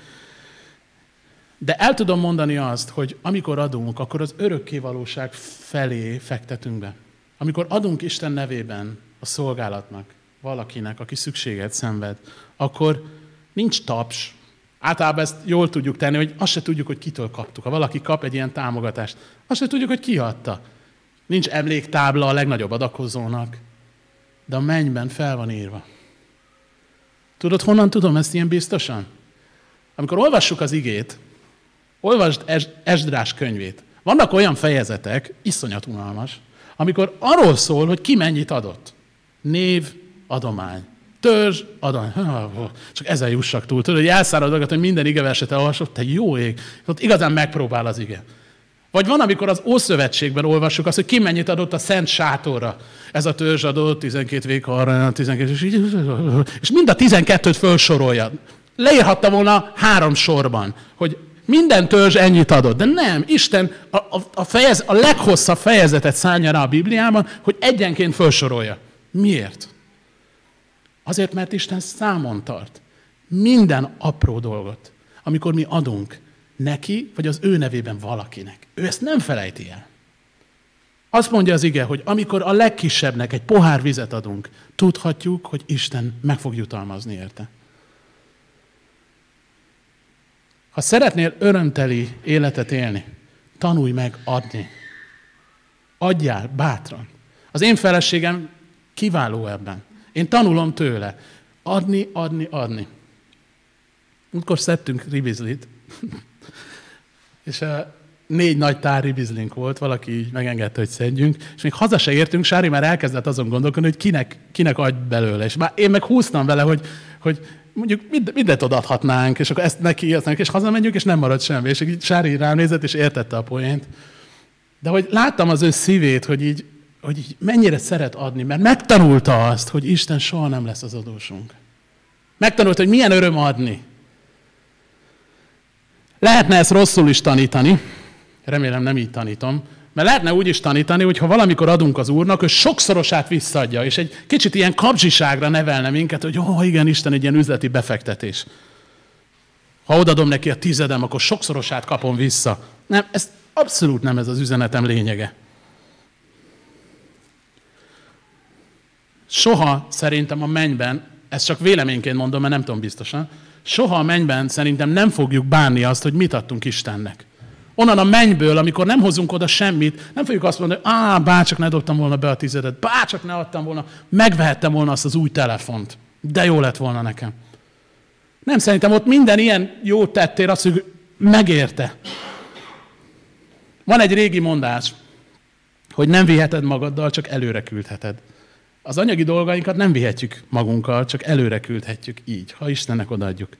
De el tudom mondani azt, hogy amikor adunk, akkor az örökkévalóság felé fektetünk be. Amikor adunk Isten nevében a szolgálatnak, valakinek, aki szükséget szenved, akkor nincs taps. Általában ezt jól tudjuk tenni, hogy azt se tudjuk, hogy kitől kaptuk. Ha valaki kap egy ilyen támogatást, azt se tudjuk, hogy ki adta. Nincs emléktábla a legnagyobb adakozónak, de a mennyben fel van írva. Tudod, honnan tudom ezt ilyen biztosan? Amikor olvassuk az igét, olvasd Es- Esdrás könyvét. Vannak olyan fejezetek, iszonyat unalmas, amikor arról szól, hogy ki mennyit adott. Név, adomány. Törzs, adomány. Csak ezzel jussak túl. Tudod, hogy elszáradogat, hogy minden igeverset elolvasod, te jó ég. Ott igazán megpróbál az ige. Vagy van, amikor az Ószövetségben olvassuk azt, hogy ki mennyit adott a Szent Sátorra. Ez a törzs adott, tizenkét vékarra, tizenkét, és, így, és mind a tizenkettőt felsorolja. Leírhatta volna három sorban, hogy minden törzs ennyit adott. De nem, Isten a, a, a, fejez, a leghosszabb fejezetet szánja rá a Bibliában, hogy egyenként felsorolja. Miért? Azért, mert Isten számon tart minden apró dolgot, amikor mi adunk neki, vagy az ő nevében valakinek. Ő ezt nem felejti el. Azt mondja az ige, hogy amikor a legkisebbnek egy pohár vizet adunk, tudhatjuk, hogy Isten meg fog jutalmazni érte. Ha szeretnél örömteli életet élni, tanulj meg adni. Adjál bátran. Az én feleségem kiváló ebben. Én tanulom tőle. Adni, adni, adni. Múltkor szedtünk ribizlit, és a négy nagy tár ribizlink volt, valaki így megengedte, hogy szedjünk, és még haza se értünk, Sári már elkezdett azon gondolkodni, hogy kinek, kinek adj belőle. És már én meg húztam vele, hogy, hogy mondjuk mindent odaadhatnánk, és akkor ezt neki, azt neki, és hazamegyünk, és nem marad semmi. És így Sári rám nézett, és értette a poént. De hogy láttam az ő szívét, hogy így, hogy így mennyire szeret adni, mert megtanulta azt, hogy Isten soha nem lesz az adósunk. Megtanulta, hogy milyen öröm adni. Lehetne ezt rosszul is tanítani, remélem nem így tanítom, mert lehetne úgy is tanítani, hogy ha valamikor adunk az Úrnak, ő sokszorosát visszaadja, és egy kicsit ilyen kapzsiságra nevelne minket, hogy ó, igen, Isten, egy ilyen üzleti befektetés. Ha odadom neki a tizedem, akkor sokszorosát kapom vissza. Nem, ez abszolút nem ez az üzenetem lényege. Soha szerintem a mennyben, ezt csak véleményként mondom, mert nem tudom biztosan, soha a mennyben szerintem nem fogjuk bánni azt, hogy mit adtunk Istennek. Onnan a mennyből, amikor nem hozunk oda semmit, nem fogjuk azt mondani, hogy á, bárcsak ne dobtam volna be a tizedet, bárcsak ne adtam volna, megvehettem volna azt az új telefont. De jó lett volna nekem. Nem, szerintem ott minden ilyen jót tettél, azt mondjuk, megérte. Van egy régi mondás, hogy nem viheted magaddal, csak előre küldheted. Az anyagi dolgainkat nem vihetjük magunkkal, csak előre küldhetjük így, ha Istennek odaadjuk.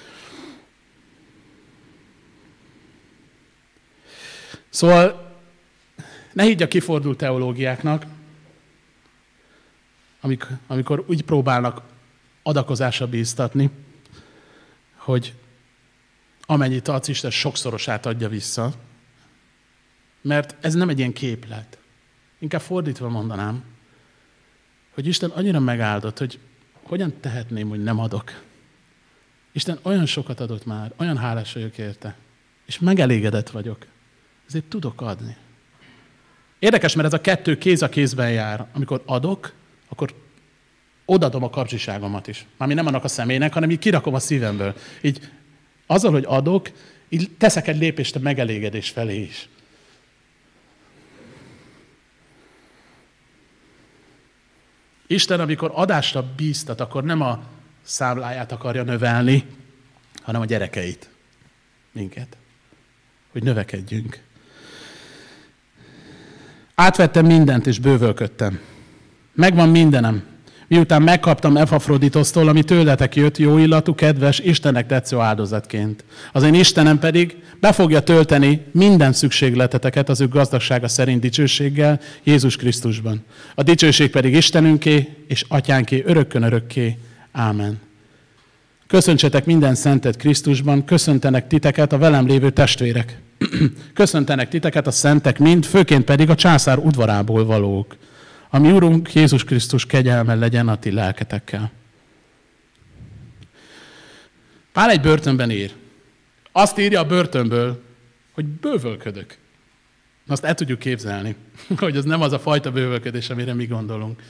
Szóval ne higgy a kifordult teológiáknak, amikor, amikor úgy próbálnak adakozásra bíztatni, hogy amennyit adsz, Isten sokszorosát adja vissza, mert ez nem egy ilyen képlet. Inkább fordítva mondanám, hogy Isten annyira megáldott, hogy hogyan tehetném, hogy nem adok. Isten olyan sokat adott már, olyan hálás vagyok érte, és megelégedett vagyok. Ezért tudok adni. Érdekes, mert ez a kettő kéz a kézben jár. Amikor adok, akkor odadom a kapcsiságomat is. Mármint nem annak a személynek, hanem így kirakom a szívemből. Így azzal, hogy adok, így teszek egy lépést a megelégedés felé is. Isten, amikor adásra bíztat, akkor nem a számláját akarja növelni, hanem a gyerekeit, minket, hogy növekedjünk. Átvettem mindent, és bővölködtem. Megvan mindenem. Miután megkaptam Epafroditosztól, ami tőletek jött, jó illatú, kedves, Istennek tetsző áldozatként. Az én Istenem pedig be fogja tölteni minden szükségleteteket az ő gazdagsága szerint dicsőséggel Jézus Krisztusban. A dicsőség pedig Istenünké és Atyánké örökkön örökké. Ámen. Köszöntsetek minden szentet Krisztusban, köszöntenek titeket a velem lévő testvérek. Köszöntenek titeket a szentek mind, főként pedig a császár udvarából valók. A mi Urunk Jézus Krisztus kegyelme legyen a ti lelketekkel. Pál egy börtönben ír. Azt írja a börtönből, hogy bővölködök. Azt el tudjuk képzelni, hogy ez nem az a fajta bővölködés, amire mi gondolunk.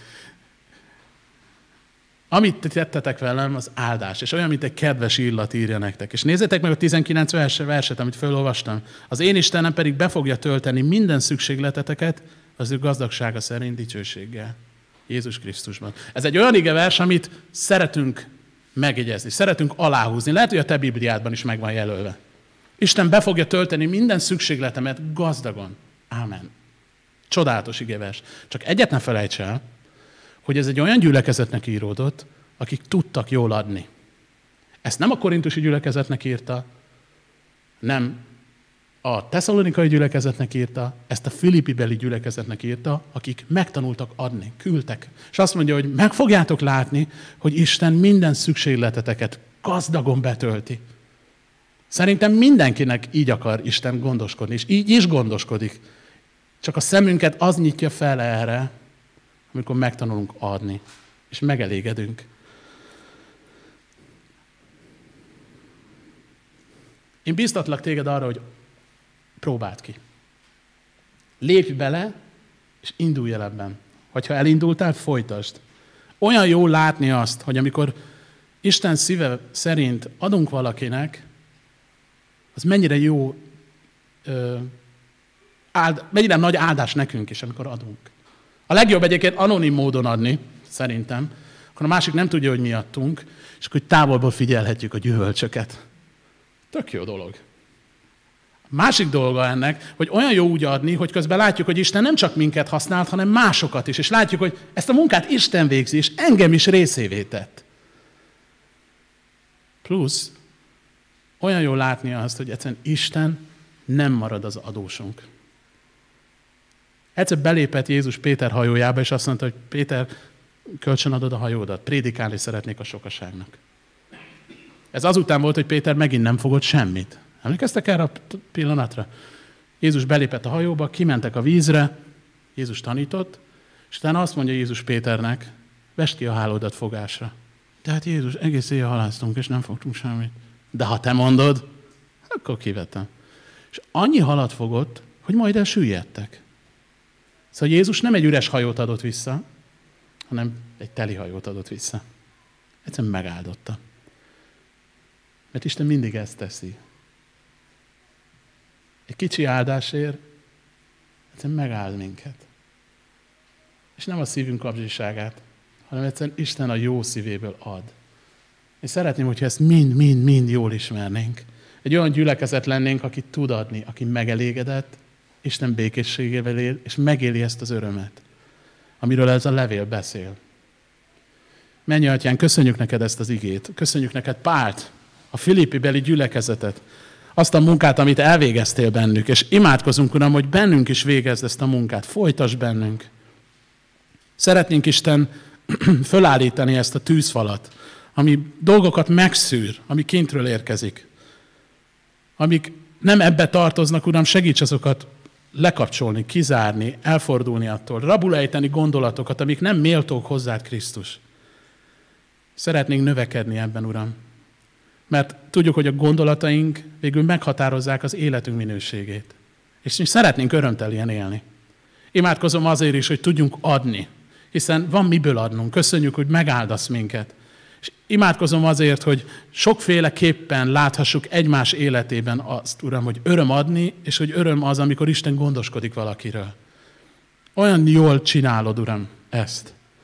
Amit tettetek velem, az áldás, és olyan, mint egy kedves illat írja nektek. És nézzétek meg a tizenkilenc verset, amit felolvastam. Az én Istenem pedig be fogja tölteni minden szükségleteteket az ő gazdagsága szerint dicsőséggel. Jézus Krisztusban. Ez egy olyan igevers, amit szeretünk megjegyezni, szeretünk aláhúzni. Lehet, hogy a te Bibliádban is meg van jelölve. Isten be fogja tölteni minden szükségletemet gazdagon. Ámen. Csodálatos igevers. Csak egyet ne felejts el, hogy ez egy olyan gyülekezetnek íródott, akik tudtak jól adni. Ezt nem a korintusi gyülekezetnek írta, nem a tesszalonikai gyülekezetnek írta, ezt a filippi beli gyülekezetnek írta, akik megtanultak adni, küldtek. És azt mondja, hogy meg fogjátok látni, hogy Isten minden szükségleteteket gazdagon betölti. Szerintem mindenkinek így akar Isten gondoskodni, és így is gondoskodik. Csak a szemünket az nyitja fel erre, amikor megtanulunk adni, és megelégedünk. Én biztatlak téged arra, hogy próbáld ki. Lépj bele, és indulj el ebben. Vagy ha elindultál, folytasd. Olyan jó látni azt, hogy amikor Isten szíve szerint adunk valakinek, az mennyire jó, ö, áld, mennyire nagy áldás nekünk is, amikor adunk. A legjobb egyébként anonim módon adni, szerintem, akkor a másik nem tudja, hogy mi adtunk, és akkor távolból figyelhetjük a gyümölcsöket. Tök jó dolog. A másik dolga ennek, hogy olyan jó úgy adni, hogy közben látjuk, hogy Isten nem csak minket használt, hanem másokat is, és látjuk, hogy ezt a munkát Isten végzi, és engem is részévé tett. Plusz, olyan jó látni azt, hogy egyszerűen Isten nem marad az adósunk. Egyszer belépett Jézus Péter hajójába, és azt mondta, hogy Péter, kölcsönadod a hajódat, prédikálni szeretnék a sokaságnak. Ez azután volt, hogy Péter megint nem fogott semmit. Emlékeztek erre a pillanatra? Jézus belépett a hajóba, kimentek a vízre, Jézus tanított, és utána azt mondja Jézus Péternek, vesd ki a hálódat fogásra. Tehát Jézus, egész éjjel haláztunk, és nem fogtunk semmit. De ha te mondod, akkor kivettem. És annyi halat fogott, hogy majd elsüllyedtek. Szóval Jézus nem egy üres hajót adott vissza, hanem egy teli hajót adott vissza. Egyszerűen megáldotta. Mert Isten mindig ezt teszi. Egy kicsi áldásért egyszerűen megáld minket. És nem a szívünk kapzsiságát, hanem egyszerűen Isten a jó szívéből ad. És szeretném, hogyha ezt mind-mind-mind jól ismernénk. Egy olyan gyülekezet lennénk, aki tud adni, aki megelégedett, Isten békességével él, és megéli ezt az örömet, amiről ez a levél beszél. Menj, Atyán, köszönjük neked ezt az igét. Köszönjük neked Pált, a filippi beli gyülekezetet, azt a munkát, amit elvégeztél bennük, és imádkozunk, Uram, hogy bennünk is végezd ezt a munkát, folytasd bennünk. Szeretnénk, Isten, fölállítani ezt a tűzfalat, ami dolgokat megszűr, ami kintről érkezik, amik nem ebbe tartoznak, Uram, segíts azokat lekapcsolni, kizárni, elfordulni attól, rabulejteni gondolatokat, amik nem méltók hozzád, Krisztus. Szeretnénk növekedni ebben, Uram, mert tudjuk, hogy a gondolataink végül meghatározzák az életünk minőségét. És mi szeretnénk örömteljen élni. Imádkozom azért is, hogy tudjunk adni, hiszen van miből adnunk. Köszönjük, hogy megáldasz minket. És imádkozom azért, hogy sokféleképpen láthassuk egymás életében azt, Uram, hogy öröm adni, és hogy öröm az, amikor Isten gondoskodik valakiről. Olyan jól csinálod, Uram, ezt.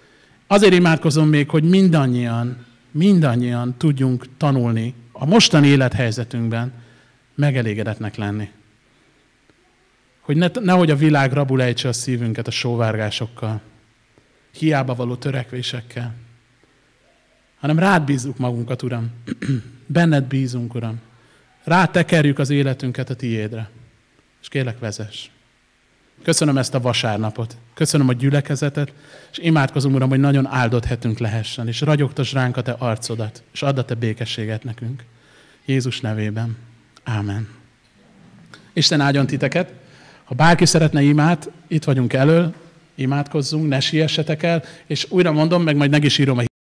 Azért imádkozom még, hogy mindannyian, mindannyian tudjunk tanulni a mostani élethelyzetünkben megelégedetnek lenni. Hogy ne, nehogy a világ rabul ejtse a szívünket a sóvárgásokkal, hiába való törekvésekkel, hanem rád bízzuk magunkat, Uram. Benned bízunk, Uram. Rátekerjük az életünket a tiédre. És kérlek, vezess. Köszönöm ezt a vasárnapot. Köszönöm a gyülekezetet, és imádkozom, Uram, hogy nagyon áldott hetünk lehessen, és ragyogtass ránk a te arcodat, és add a te békességet nekünk. Jézus nevében. Ámen. Isten áldjon titeket. Ha bárki szeretne imát, itt vagyunk elől, imádkozzunk, ne siessetek el, és újra mondom, meg majd meg is írom a